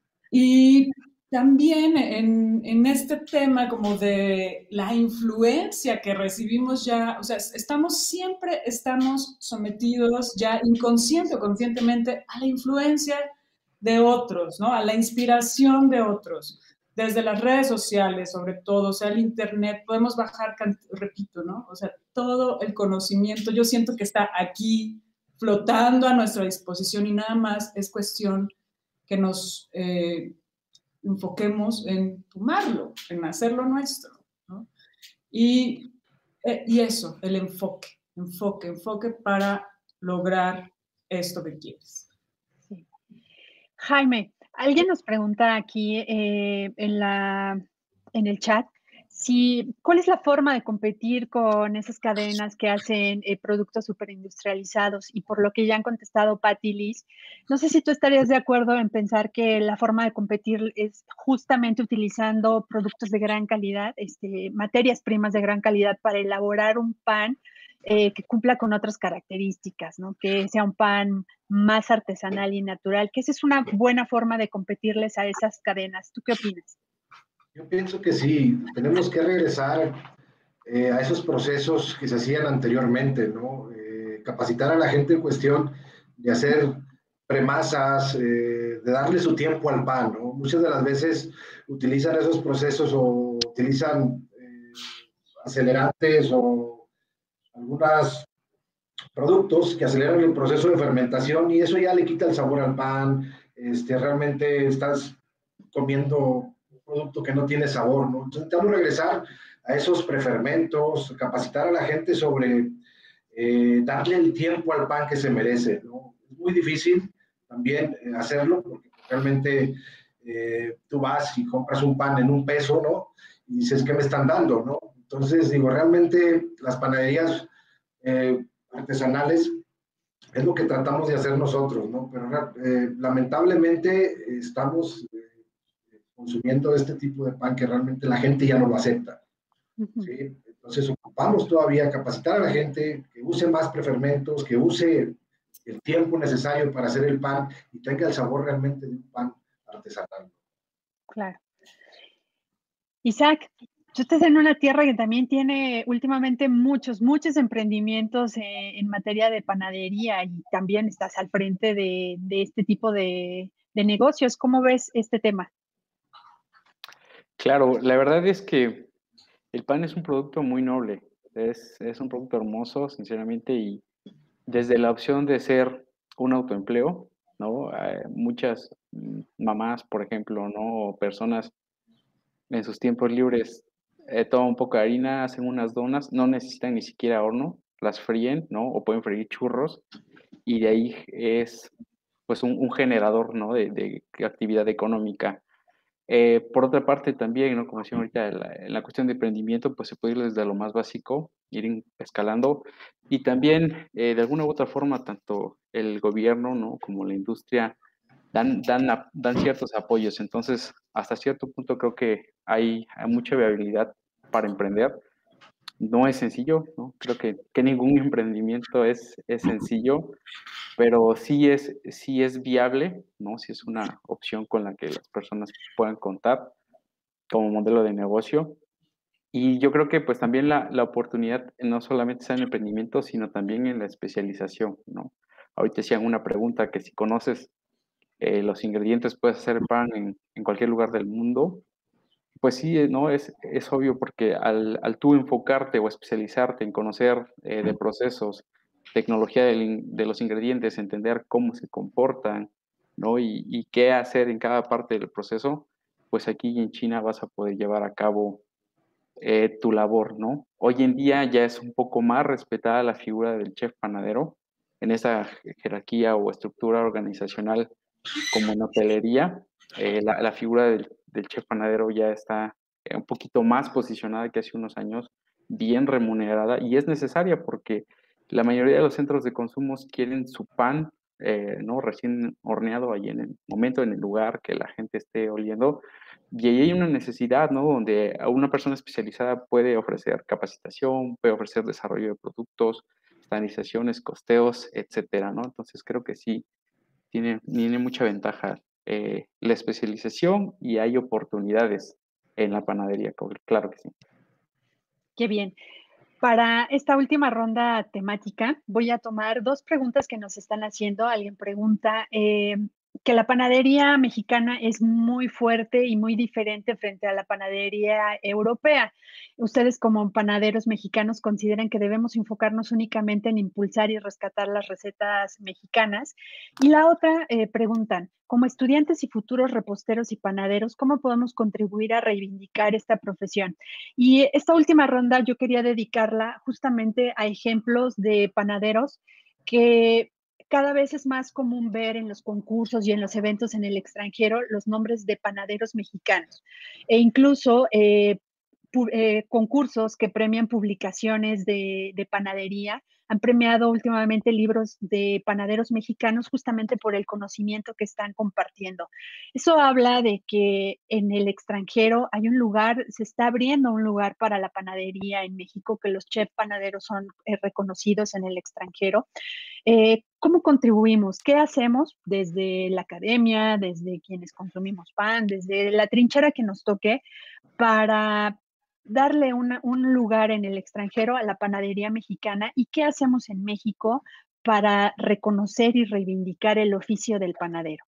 Y también en, en este tema como de la influencia que recibimos ya, o sea, estamos siempre, estamos sometidos ya inconsciente o conscientemente a la influencia de otros, ¿no? A la inspiración de otros. Desde las redes sociales, sobre todo, o sea, el internet, podemos bajar, repito, ¿no? O sea, todo el conocimiento, yo siento que está aquí flotando a nuestra disposición y nada más es cuestión que nos eh, enfoquemos en tomarlo, en hacerlo nuestro, ¿no? Y, eh, y eso, el enfoque, enfoque, enfoque para lograr esto que quieres. Sí. Jaime, alguien nos pregunta aquí eh, en, la, en el chat, si, ¿cuál es la forma de competir con esas cadenas que hacen eh, productos superindustrializados? Y por lo que ya han contestado Pat y Liz, no sé si tú estarías de acuerdo en pensar que la forma de competir es justamente utilizando productos de gran calidad, este, materias primas de gran calidad para elaborar un pan eh, que cumpla con otras características, ¿no? Que sea un pan más artesanal y natural, que esa es una buena forma de competirles a esas cadenas. ¿Tú qué opinas? Yo pienso que sí, tenemos que regresar eh, a esos procesos que se hacían anteriormente, ¿no? Eh, capacitar a la gente en cuestión de hacer premasas, eh, de darle su tiempo al pan, ¿no? Muchas de las veces utilizan esos procesos o utilizan eh, acelerantes o algunos productos que aceleran el proceso de fermentación y eso ya le quita el sabor al pan, este, realmente estás comiendo producto que no tiene sabor, ¿no? Entonces, necesitamos regresar a esos prefermentos, capacitar a la gente sobre eh, darle el tiempo al pan que se merece, ¿no? Es muy difícil también eh, hacerlo, porque realmente eh, tú vas y compras un pan en un peso, ¿no? Y dices, ¿qué me están dando, no? Entonces, digo, realmente las panaderías eh, artesanales es lo que tratamos de hacer nosotros, ¿no? Pero eh, lamentablemente estamos consumiendo este tipo de pan que realmente la gente ya no lo acepta. ¿Sí? Entonces ocupamos todavía capacitar a la gente que use más prefermentos, que use el tiempo necesario para hacer el pan y tenga el sabor realmente de un pan artesanal. Claro. Isaac, tú estás en una tierra que también tiene últimamente muchos, muchos emprendimientos eh, en materia de panadería y también estás al frente de, de este tipo de, de negocios. ¿Cómo ves este tema? Claro, la verdad es que el pan es un producto muy noble, es, es un producto hermoso, sinceramente, y desde la opción de ser un autoempleo, ¿no? Eh, muchas mm, mamás, por ejemplo, ¿no? O personas en sus tiempos libres eh, toman un poco de harina, hacen unas donas, no necesitan ni siquiera horno, las fríen, ¿no? O pueden freír churros, y de ahí es pues un, un generador, ¿no? De, de actividad económica. Eh, por otra parte, también, ¿no? Como decía ahorita, en la, en la cuestión de emprendimiento, pues se puede ir desde lo más básico, ir in- escalando, y también, eh, de alguna u otra forma, tanto el gobierno, ¿no? Como la industria dan, dan, a- dan ciertos apoyos. Entonces, hasta cierto punto creo que hay, hay mucha viabilidad para emprender. No es sencillo, ¿no? Creo que, que ningún emprendimiento es, es sencillo, pero sí es, sí es viable, ¿no? Sí es una opción con la que las personas puedan contar como modelo de negocio. Y yo creo que pues también la, la oportunidad no solamente está en el emprendimiento, sino también en la especialización, ¿no? Ahorita hacían una pregunta que si conoces eh, los ingredientes, puedes hacer pan en, en cualquier lugar del mundo. Pues sí, eh, ¿no? Es, es obvio porque al, al tú enfocarte o especializarte en conocer eh, de procesos, tecnología del in- de los ingredientes, entender cómo se comportan, ¿no? Y, y qué hacer en cada parte del proceso, pues aquí en China vas a poder llevar a cabo eh, tu labor, ¿no? Hoy en día ya es un poco más respetada la figura del chef panadero en esa jerarquía o estructura organizacional como en hotelería. Eh, la, la figura del, del chef panadero ya está eh, un poquito más posicionada que hace unos años, bien remunerada y es necesaria porque la mayoría de los centros de consumo quieren su pan, eh, ¿no? Recién horneado ahí en el momento, en el lugar que la gente esté oliendo. Y ahí hay una necesidad, ¿no? Donde a una persona especializada puede ofrecer capacitación, puede ofrecer desarrollo de productos, estandarizaciones, costeos, etcétera, ¿no? Entonces creo que sí, tiene, tiene mucha ventaja eh, la especialización y hay oportunidades en la panadería, claro que sí. Qué bien. Para esta última ronda temática, voy a tomar dos preguntas que nos están haciendo. Alguien pregunta eh, que la panadería mexicana es muy fuerte y muy diferente frente a la panadería europea. ¿Ustedes como panaderos mexicanos consideran que debemos enfocarnos únicamente en impulsar y rescatar las recetas mexicanas? Y la otra eh, preguntan, como estudiantes y futuros reposteros y panaderos, ¿cómo podemos contribuir a reivindicar esta profesión? Y esta última ronda yo quería dedicarla justamente a ejemplos de panaderos que cada vez es más común ver en los concursos y en los eventos en el extranjero los nombres de panaderos mexicanos e incluso eh, pu- eh, concursos que premian publicaciones de, de panadería. Han premiado últimamente libros de panaderos mexicanos justamente por el conocimiento que están compartiendo. Eso habla de que en el extranjero hay un lugar, se está abriendo un lugar para la panadería en México, que los chefs panaderos son eh, reconocidos en el extranjero. Eh, ¿Cómo contribuimos? ¿Qué hacemos desde la academia, desde quienes consumimos pan, desde la trinchera que nos toque para darle una, un lugar en el extranjero a la panadería mexicana? ¿Y qué hacemos en México para reconocer y reivindicar el oficio del panadero?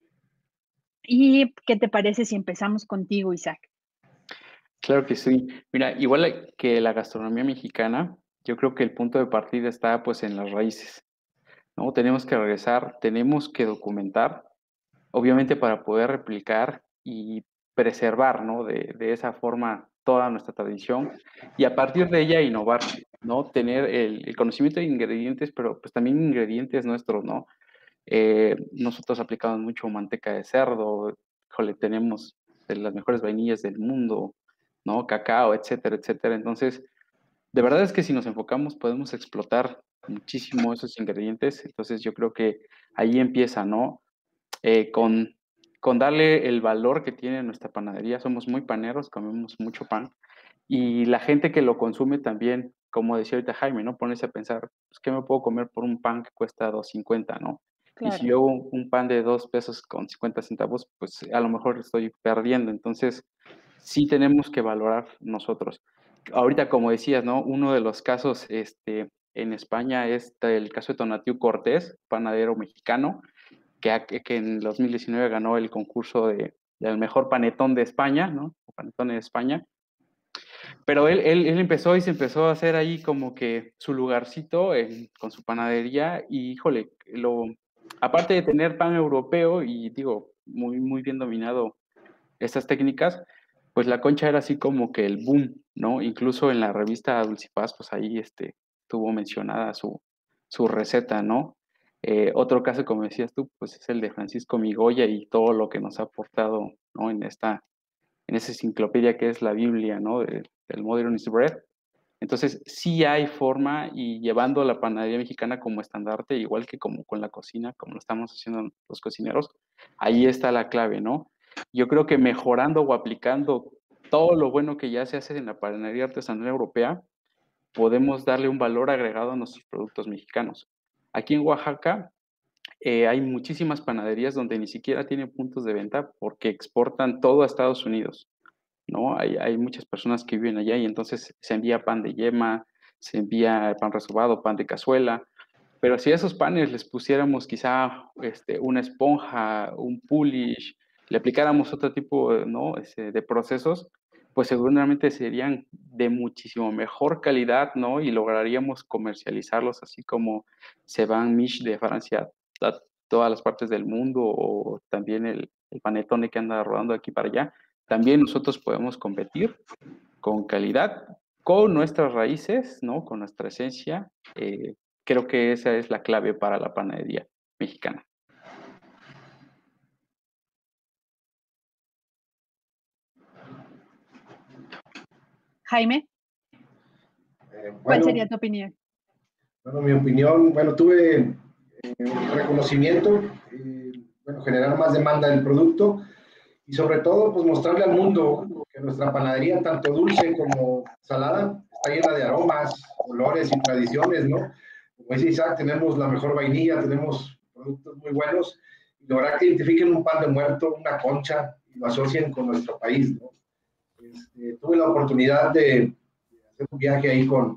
¿Y qué te parece si empezamos contigo, Isaac? Claro que sí. Mira, igual que la gastronomía mexicana, yo creo que el punto de partida está pues en las raíces, ¿no? Tenemos que regresar, tenemos que documentar, obviamente para poder replicar y preservar, ¿no? De, de esa forma toda nuestra tradición y a partir de ella innovar, ¿no? Tener el, el conocimiento de ingredientes, pero pues también ingredientes nuestros, ¿no? Eh, nosotros aplicamos mucho manteca de cerdo, jole, tenemos de las mejores vainillas del mundo, ¿no? Cacao, etcétera, etcétera. Entonces, de verdad es que si nos enfocamos podemos explotar muchísimo esos ingredientes. Entonces, yo creo que ahí empieza, ¿no? Eh, con, con darle el valor que tiene nuestra panadería. Somos muy paneros, comemos mucho pan. Y la gente que lo consume también, como decía ahorita Jaime, ¿no? Ponerse a pensar, pues, ¿qué me puedo comer por un pan que cuesta dos cincuenta, ¿no? Y si Claro. yo un pan de dos pesos con cincuenta centavos, pues a lo mejor estoy perdiendo. Entonces, sí tenemos que valorar nosotros. Ahorita, como decías, ¿no? Uno de los casos este, en España es el caso de Tonatiu Cortés, panadero mexicano, que, que en dos mil diecinueve ganó el concurso de, del mejor panetón de España, ¿no? Panettone de España. Pero él, él, él empezó y se empezó a hacer ahí como que su lugarcito en, con su panadería y, híjole, lo, aparte de tener pan europeo y, digo, muy, muy bien dominado estas técnicas, pues la concha era así como que el boom, ¿no? Incluso en la revista Dulcipaz, pues ahí este, tuvo mencionada su, su receta, ¿no? Eh, otro caso, como decías tú, pues es el de Francisco Migoya y todo lo que nos ha aportado, ¿no? En esta, en esa enciclopedia que es la Biblia, ¿no? De, del Modernist Bread. Entonces, sí hay forma y llevando la panadería mexicana como estandarte, igual que como con la cocina, como lo estamos haciendo los cocineros, ahí está la clave, ¿no? Yo creo que mejorando o aplicando todo lo bueno que ya se hace en la panadería artesanal europea, podemos darle un valor agregado a nuestros productos mexicanos. Aquí en Oaxaca eh, hay muchísimas panaderías donde ni siquiera tienen puntos de venta porque exportan todo a Estados Unidos, ¿no? Hay, hay muchas personas que viven allá y entonces se envía pan de yema, se envía pan resobado, pan de cazuela, pero si a esos panes les pusiéramos quizá este, una esponja, un polish, le aplicáramos otro tipo, ¿no? Ese, de procesos, pues seguramente serían de muchísimo mejor calidad, ¿no? Y lograríamos comercializarlos así como se van Miche de Francia a todas las partes del mundo o también el, el panettone que anda rodando aquí para allá. También nosotros podemos competir con calidad, con nuestras raíces, ¿no? Con nuestra esencia. Eh, creo que esa es la clave para la panadería mexicana. Jaime, Eh, bueno, ¿cuál sería tu opinión? Bueno, mi opinión, bueno, tuve eh, reconocimiento, eh, bueno, generar más demanda del producto y sobre todo, pues mostrarle al mundo que nuestra panadería, tanto dulce como salada, está llena de aromas, olores y tradiciones, ¿no? Como dice Isaac, tenemos la mejor vainilla, tenemos productos muy buenos y lograr que identifiquen un pan de muerto, una concha y lo asocien con nuestro país, ¿no? Este, tuve la oportunidad de, de hacer un viaje ahí con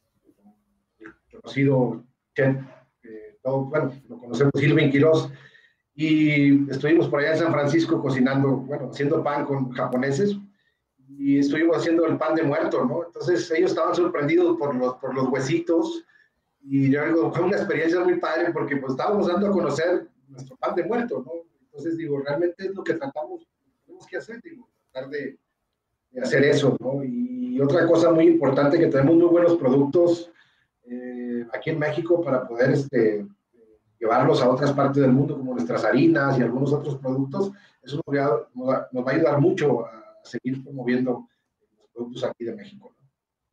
conocido chef, eh, todo, bueno, lo conocemos, Irving Quiroz, y estuvimos por allá en San Francisco cocinando, bueno, haciendo pan con japoneses, y estuvimos haciendo el pan de muerto, ¿no? Entonces ellos estaban sorprendidos por los, por los huesitos, y yo digo, fue una experiencia muy padre, porque pues estábamos dando a conocer nuestro pan de muerto, ¿no? Entonces digo, realmente es lo que tratamos, tenemos que hacer, digo, tratar de, de hacer eso, ¿no? Y otra cosa muy importante, que tenemos muy buenos productos, Eh, aquí en México para poder este, llevarlos a otras partes del mundo, como nuestras harinas y algunos otros productos. Eso nos va, a, nos va a ayudar mucho a seguir promoviendo los productos aquí de México, ¿no?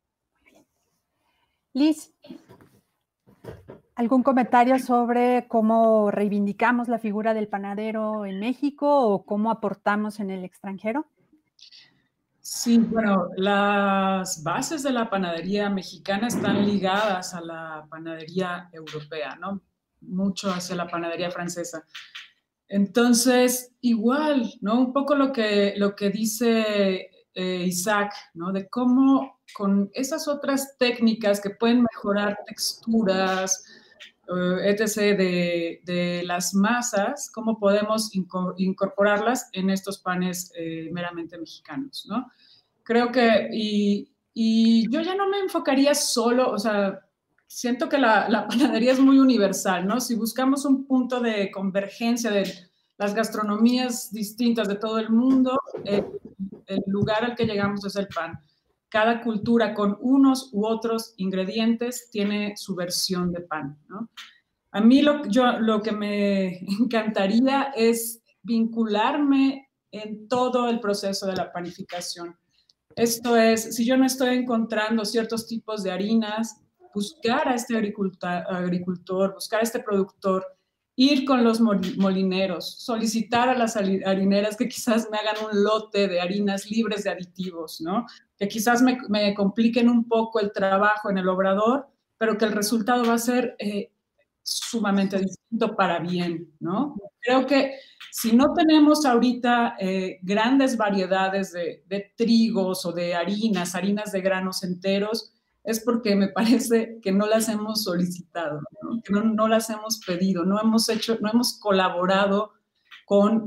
Liz, ¿algún comentario sobre cómo reivindicamos la figura del panadero en México o cómo aportamos en el extranjero? Sí, bueno, las bases de la panadería mexicana están ligadas a la panadería europea, ¿no? Mucho hacia la panadería francesa. Entonces, igual, ¿no? Un poco lo que, lo que dice eh, Isaac, ¿no? De cómo con esas otras técnicas que pueden mejorar texturas, Uh, etcétera, de, de las masas, cómo podemos incorporarlas en estos panes eh, meramente mexicanos, ¿no? Creo que, y, y yo ya no me enfocaría solo, o sea, siento que la, la panadería es muy universal, ¿no? Si buscamos un punto de convergencia de las gastronomías distintas de todo el mundo, eh, el lugar al que llegamos es el pan. Cada cultura con unos u otros ingredientes tiene su versión de pan, ¿no? A mí lo, yo, lo que me encantaría es vincularme en todo el proceso de la panificación. Esto es, si yo no estoy encontrando ciertos tipos de harinas, buscar a este agricultor, agricultor buscar a este productor, ir con los molineros, solicitar a las harineras que quizás me hagan un lote de harinas libres de aditivos, ¿no? Que quizás me, me compliquen un poco el trabajo en el obrador, pero que el resultado va a ser eh, sumamente distinto para bien, ¿no? Creo que si no tenemos ahorita eh, grandes variedades de, de trigos o de harinas, harinas de granos enteros, es porque me parece que no las hemos solicitado, ¿no? Que no, no las hemos pedido, no hemos hecho, no hemos colaborado con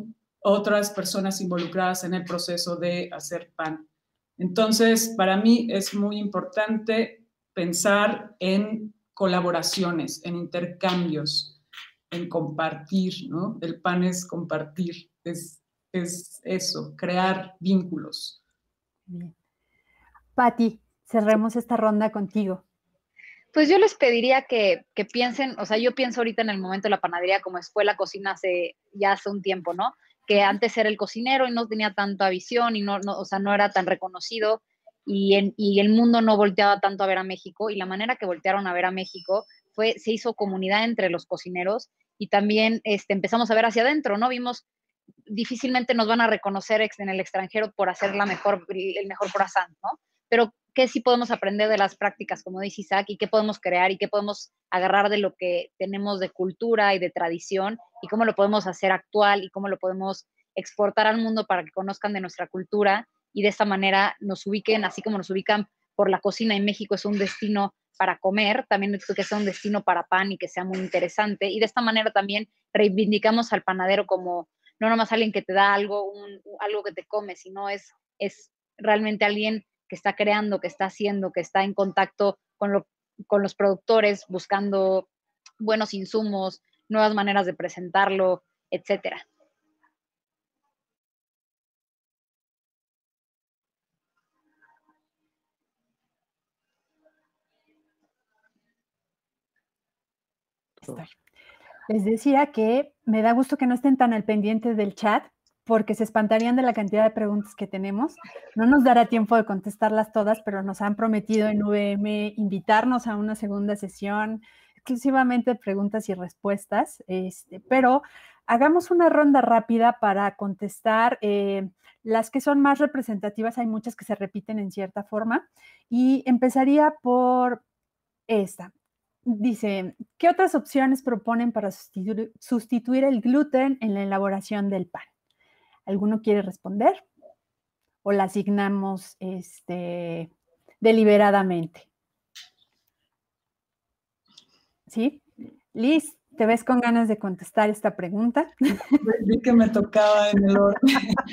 otras personas involucradas en el proceso de hacer pan. Entonces, para mí es muy importante pensar en colaboraciones, en intercambios, en compartir, ¿no? El pan es compartir, es, es eso, crear vínculos. Bien. Pati, cerremos esta ronda contigo. Pues yo les pediría que, que piensen, o sea, yo pienso ahorita en el momento de la panadería como fue la cocina hace, ya hace un tiempo, ¿no? Que antes era el cocinero y no tenía tanta visión y no, no o sea, no era tan reconocido y, en, y el mundo no volteaba tanto a ver a México, y la manera que voltearon a ver a México fue, se hizo comunidad entre los cocineros y también este, empezamos a ver hacia adentro, ¿no? Vimos, difícilmente nos van a reconocer en el extranjero por hacer la mejor, el mejor croissant, ¿no? Pero qué sí podemos aprender de las prácticas, como dice Isaac, y qué podemos crear y qué podemos agarrar de lo que tenemos de cultura y de tradición y cómo lo podemos hacer actual y cómo lo podemos exportar al mundo para que conozcan de nuestra cultura y de esta manera nos ubiquen, así como nos ubican por la cocina en México es un destino para comer, también que sea un destino para pan y que sea muy interesante, y de esta manera también reivindicamos al panadero como no nomás alguien que te da algo, un, algo que te come, sino es, es realmente alguien que está creando, que está haciendo, que está en contacto con, lo, con los productores, buscando buenos insumos, nuevas maneras de presentarlo, etcétera. Estoy. Les decía que me da gusto que no estén tan al pendiente del chat, porque se espantarían de la cantidad de preguntas que tenemos. No nos dará tiempo de contestarlas todas, pero nos han prometido en U V M invitarnos a una segunda sesión exclusivamente de preguntas y respuestas, este, pero hagamos una ronda rápida para contestar eh, las que son más representativas. Hay muchas que se repiten en cierta forma, y empezaría por esta. Dice, ¿qué otras opciones proponen para sustituir, sustituir el gluten en la elaboración del pan? ¿Alguno quiere responder? ¿O la asignamos este, deliberadamente? ¿Sí? Liz, ¿te ves con ganas de contestar esta pregunta? Vi que me tocaba en el orden.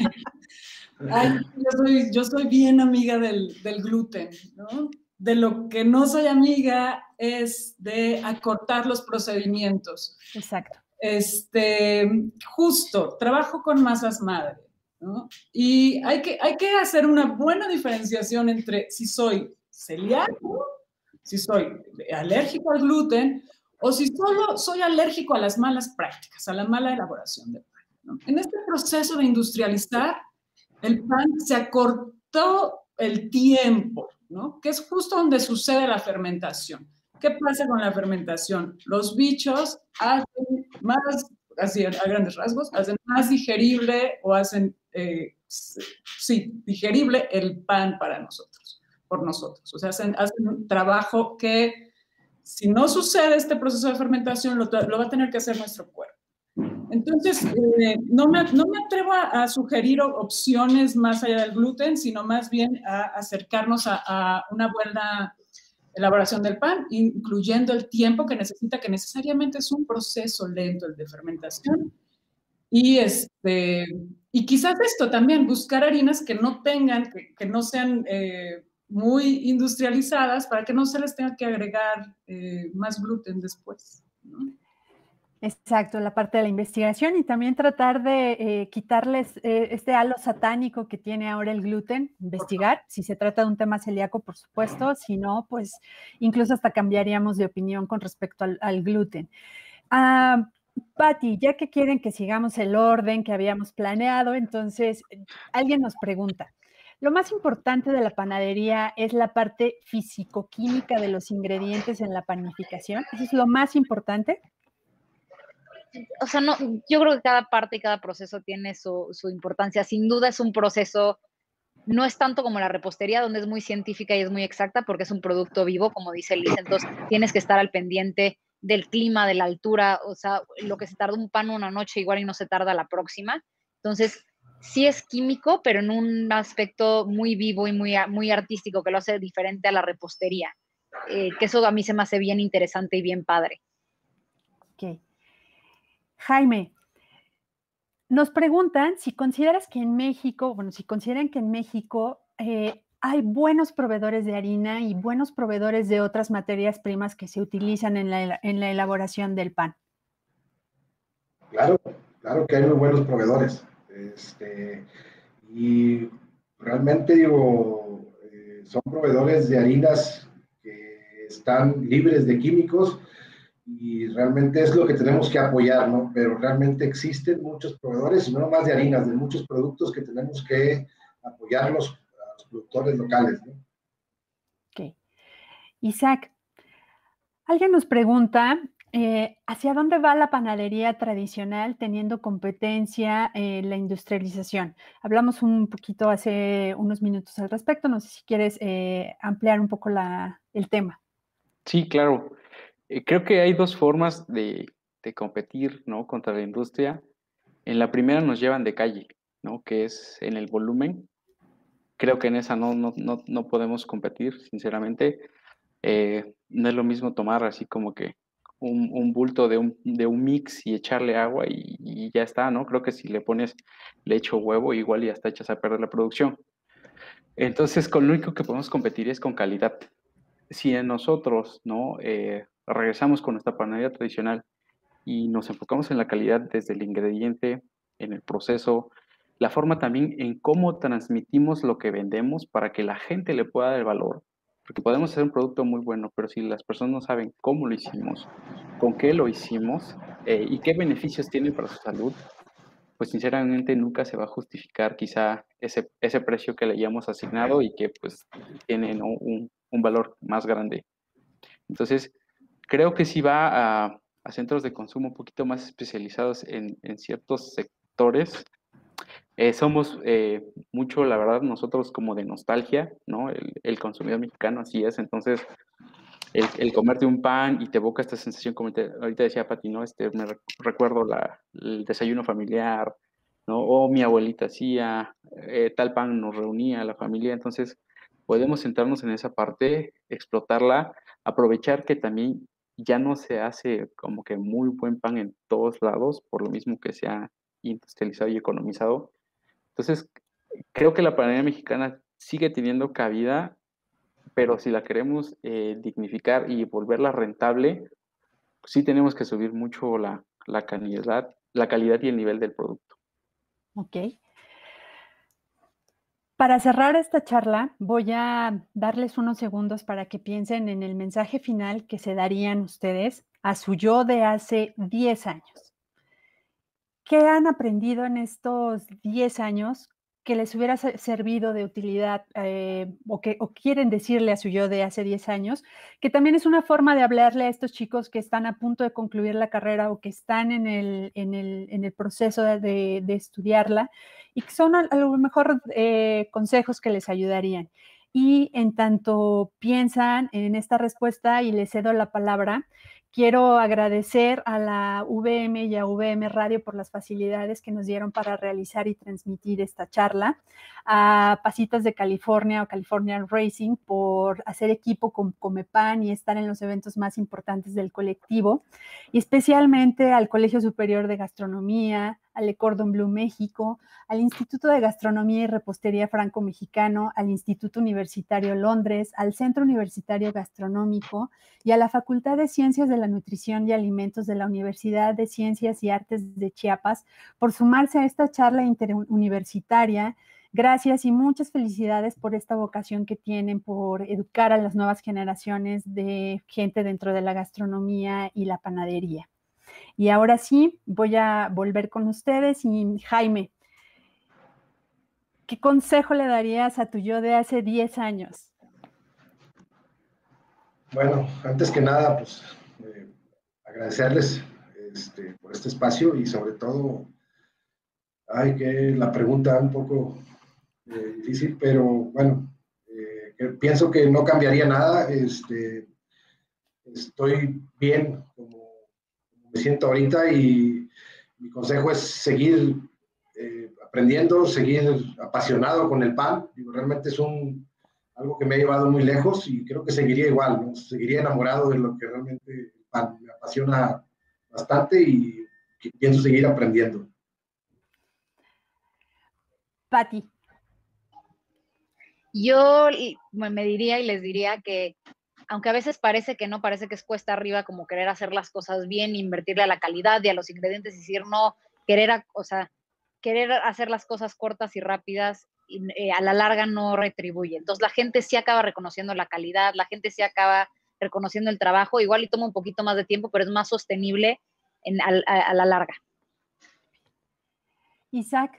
Ay, yo, soy, yo soy bien amiga del, del gluten, ¿no? De lo que no soy amiga es de acortar los procedimientos. Exacto. Este, justo, trabajo con masas madre, ¿no? Y hay que, hay que hacer una buena diferenciación entre si soy celíaco, si soy alérgico al gluten, o si solo soy alérgico a las malas prácticas, a la mala elaboración del pan, ¿no? En este proceso de industrializar, el pan se acortó el tiempo, ¿no? Que es justo donde sucede la fermentación. ¿Qué pasa con la fermentación? Los bichos hacen más, así a grandes rasgos, hacen más digerible o hacen, eh, sí, digerible el pan para nosotros, por nosotros. O sea, hacen, hacen un trabajo que, si no sucede este proceso de fermentación, lo, lo va a tener que hacer nuestro cuerpo. Entonces, eh, no, me, no me atrevo a, a sugerir opciones más allá del gluten, sino más bien a acercarnos a, a una buena elaboración del pan, incluyendo el tiempo que necesita, que necesariamente es un proceso lento el de fermentación. Y, este, y quizás esto también, buscar harinas que no tengan, que, que no sean eh, muy industrializadas, para que no se les tenga que agregar eh, más gluten después, ¿no? Exacto, la parte de la investigación, y también tratar de eh, quitarles eh, este halo satánico que tiene ahora el gluten, investigar, si se trata de un tema celíaco, por supuesto, si no, pues incluso hasta cambiaríamos de opinión con respecto al, al gluten. Uh, Pati, ya que quieren que sigamos el orden que habíamos planeado, entonces alguien nos pregunta, ¿lo más importante de la panadería es la parte físico-química de los ingredientes en la panificación? ¿Eso es lo más importante? O sea, no, yo creo que cada parte y cada proceso tiene su, su importancia. Sin duda es un proceso, no es tanto como la repostería, donde es muy científica y es muy exacta, porque es un producto vivo, como dice Liz, entonces tienes que estar al pendiente del clima, de la altura, o sea, lo que se tarda un pan una noche igual y no se tarda la próxima. Entonces, sí es químico, pero en un aspecto muy vivo y muy, muy artístico, que lo hace diferente a la repostería, eh, que eso a mí se me hace bien interesante y bien padre. Ok. Jaime, Nos preguntan si consideras que en México, bueno, si consideran que en México eh, hay buenos proveedores de harina y buenos proveedores de otras materias primas que se utilizan en la, en la elaboración del pan. Claro, claro que hay muy buenos proveedores. Este, y realmente digo, eh, son proveedores de harinas que están libres de químicos y realmente es lo que tenemos que apoyar, ¿no? Pero realmente existen muchos proveedores, y no nomás de harinas, de muchos productos que tenemos que apoyarlos a los productores locales, ¿no? Ok. Isaac, alguien nos pregunta, eh, ¿hacia dónde va la panadería tradicional teniendo competencia en la industrialización? Hablamos un poquito hace unos minutos al respecto, no sé si quieres eh, ampliar un poco la, el tema. Sí, claro. Eh, creo que hay dos formas de, de competir, ¿no?, contra la industria. En la primera nos llevan de calle, ¿no?, que es en el volumen. Creo que en esa no, no, no, no podemos competir, sinceramente. Eh, no es lo mismo tomar así como que un, un bulto de un, de un mix y echarle agua y, y ya está, ¿no? Creo que si le pones leche o huevo, igual ya está echas a perder la producción. Entonces, con lo único que podemos competir es con calidad. Si en nosotros, ¿no?, eh, regresamos con nuestra panadería tradicional y nos enfocamos en la calidad desde el ingrediente, en el proceso, la forma también en cómo transmitimos lo que vendemos para que la gente le pueda dar el valor. Porque podemos hacer un producto muy bueno, pero si las personas no saben cómo lo hicimos, con qué lo hicimos eh, y qué beneficios tiene para su salud, pues sinceramente nunca se va a justificar quizá ese, ese precio que le hayamos asignado y que pues tiene, ¿no?, un, un valor más grande. Entonces, creo que sí va a, a centros de consumo un poquito más especializados en, en ciertos sectores. Eh, somos eh, mucho, la verdad, nosotros como de nostalgia, ¿no? El, el consumidor mexicano así es. Entonces, el, el comerte un pan y te evoca esta sensación, como te, ahorita decía Pati, ¿no? Este, me rec- recuerdo la, el desayuno familiar, ¿no? O mi abuelita hacía, eh, tal pan nos reunía a la familia. Entonces, podemos centrarnos en esa parte, explotarla, aprovechar que también ya no se hace como que muy buen pan en todos lados, por lo mismo que se ha industrializado y economizado. Entonces, creo que la panadería mexicana sigue teniendo cabida, pero si la queremos eh, dignificar y volverla rentable, pues sí tenemos que subir mucho la, la calidad, la calidad y el nivel del producto. Ok. Para cerrar esta charla, voy a darles unos segundos para que piensen en el mensaje final que se darían ustedes a su yo de hace diez años. ¿Qué han aprendido en estos diez años que les hubiera servido de utilidad eh, o que o quieren decirle a su yo de hace diez años? Que también es una forma de hablarle a estos chicos que están a punto de concluir la carrera o que están en el, en el, en el proceso de, de, de estudiarla y que son a, a lo mejor eh, consejos que les ayudarían. Y en tanto piensan en esta respuesta y les cedo la palabra, quiero agradecer a la U V M y a U V M Radio por las facilidades que nos dieron para realizar y transmitir esta charla, a Pasitas de California o California Racing por hacer equipo con Comepan y estar en los eventos más importantes del colectivo, y especialmente al Colegio Superior de Gastronomía, al Le Cordon Bleu México, al Instituto de Gastronomía y Repostería Franco-Mexicano, al Instituto Universitario Londres, al Centro Universitario Gastronómico y a la Facultad de Ciencias de la Nutrición y Alimentos de la Universidad de Ciencias y Artes de Chiapas por sumarse a esta charla interuniversitaria. Gracias y muchas felicidades por esta vocación que tienen por educar a las nuevas generaciones de gente dentro de la gastronomía y la panadería. Y ahora sí, voy a volver con ustedes y Jaime, ¿qué consejo le darías a tu yo de hace diez años? Bueno, antes que nada, pues eh, agradecerles este, por este espacio y sobre todo, ay, que la pregunta un poco eh, difícil, pero bueno, eh, que pienso que no cambiaría nada. Este, estoy bien como, como me siento ahorita y mi consejo es seguir eh, aprendiendo, seguir apasionado con el pan. Digo, realmente es un, algo que me ha llevado muy lejos y creo que seguiría igual, ¿no? Seguiría enamorado de lo que realmente el pan me apasiona bastante y que pienso seguir aprendiendo. Pati. Yo me diría y les diría que, aunque a veces parece que no, parece que es cuesta arriba como querer hacer las cosas bien, invertirle a la calidad y a los ingredientes y decir no, querer, a, o sea, querer hacer las cosas cortas y rápidas, y, eh, a la larga no retribuye. Entonces la gente sí acaba reconociendo la calidad, la gente sí acaba reconociendo el trabajo, igual y toma un poquito más de tiempo, pero es más sostenible en, a, a, a la larga. Isaac.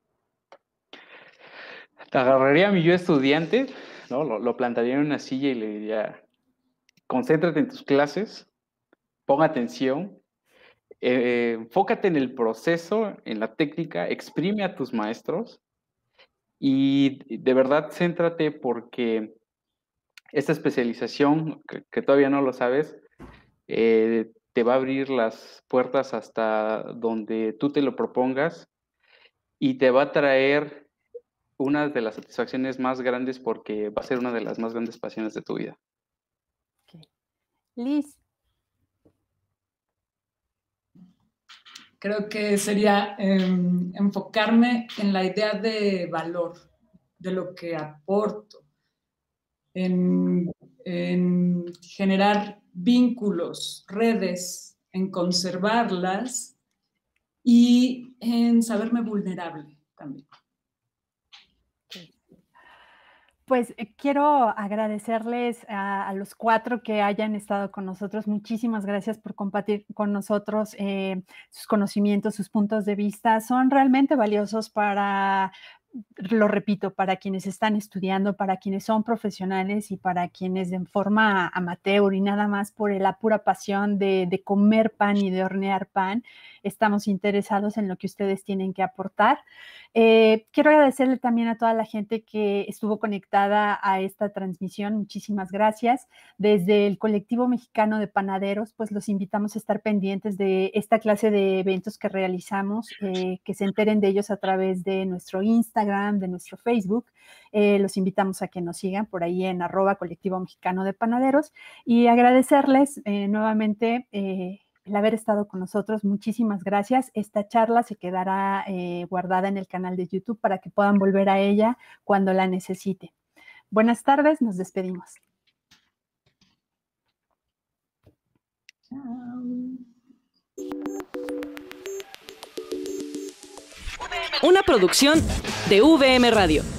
Te agarraría a mi yo estudiante, ¿no? Lo, lo plantaría en una silla y le diría, concéntrate en tus clases, pon atención, eh, enfócate en el proceso, en la técnica, exprime a tus maestros y de verdad céntrate porque esta especialización, que, que todavía no lo sabes, eh, te va a abrir las puertas hasta donde tú te lo propongas y te va a traer una de las satisfacciones más grandes porque va a ser una de las más grandes pasiones de tu vida. Okay. Liz. Creo que sería eh, enfocarme en la idea de valor, de lo que aporto, en, en generar vínculos, redes, en conservarlas y en saberme vulnerable también. Pues eh, quiero agradecerles a, a los cuatro que hayan estado con nosotros. Muchísimas gracias por compartir con nosotros eh, sus conocimientos, sus puntos de vista. Son realmente valiosos para, lo repito, para quienes están estudiando, para quienes son profesionales y para quienes de forma amateur y nada más por la pura pasión de, de comer pan y de hornear pan, estamos interesados en lo que ustedes tienen que aportar. Eh, quiero agradecerle también a toda la gente que estuvo conectada a esta transmisión. Muchísimas gracias. Desde el Colectivo Mexicano de Panaderos, pues los invitamos a estar pendientes de esta clase de eventos que realizamos, eh, que se enteren de ellos a través de nuestro Instagram, de nuestro Facebook. Eh, los invitamos a que nos sigan por ahí en arroba Colectivo Mexicano de Panaderos y agradecerles eh, nuevamente eh, el haber estado con nosotros. Muchísimas gracias. Esta charla se quedará eh, guardada en el canal de YouTube para que puedan volver a ella cuando la necesiten. Buenas tardes, nos despedimos. Una producción de V M Radio.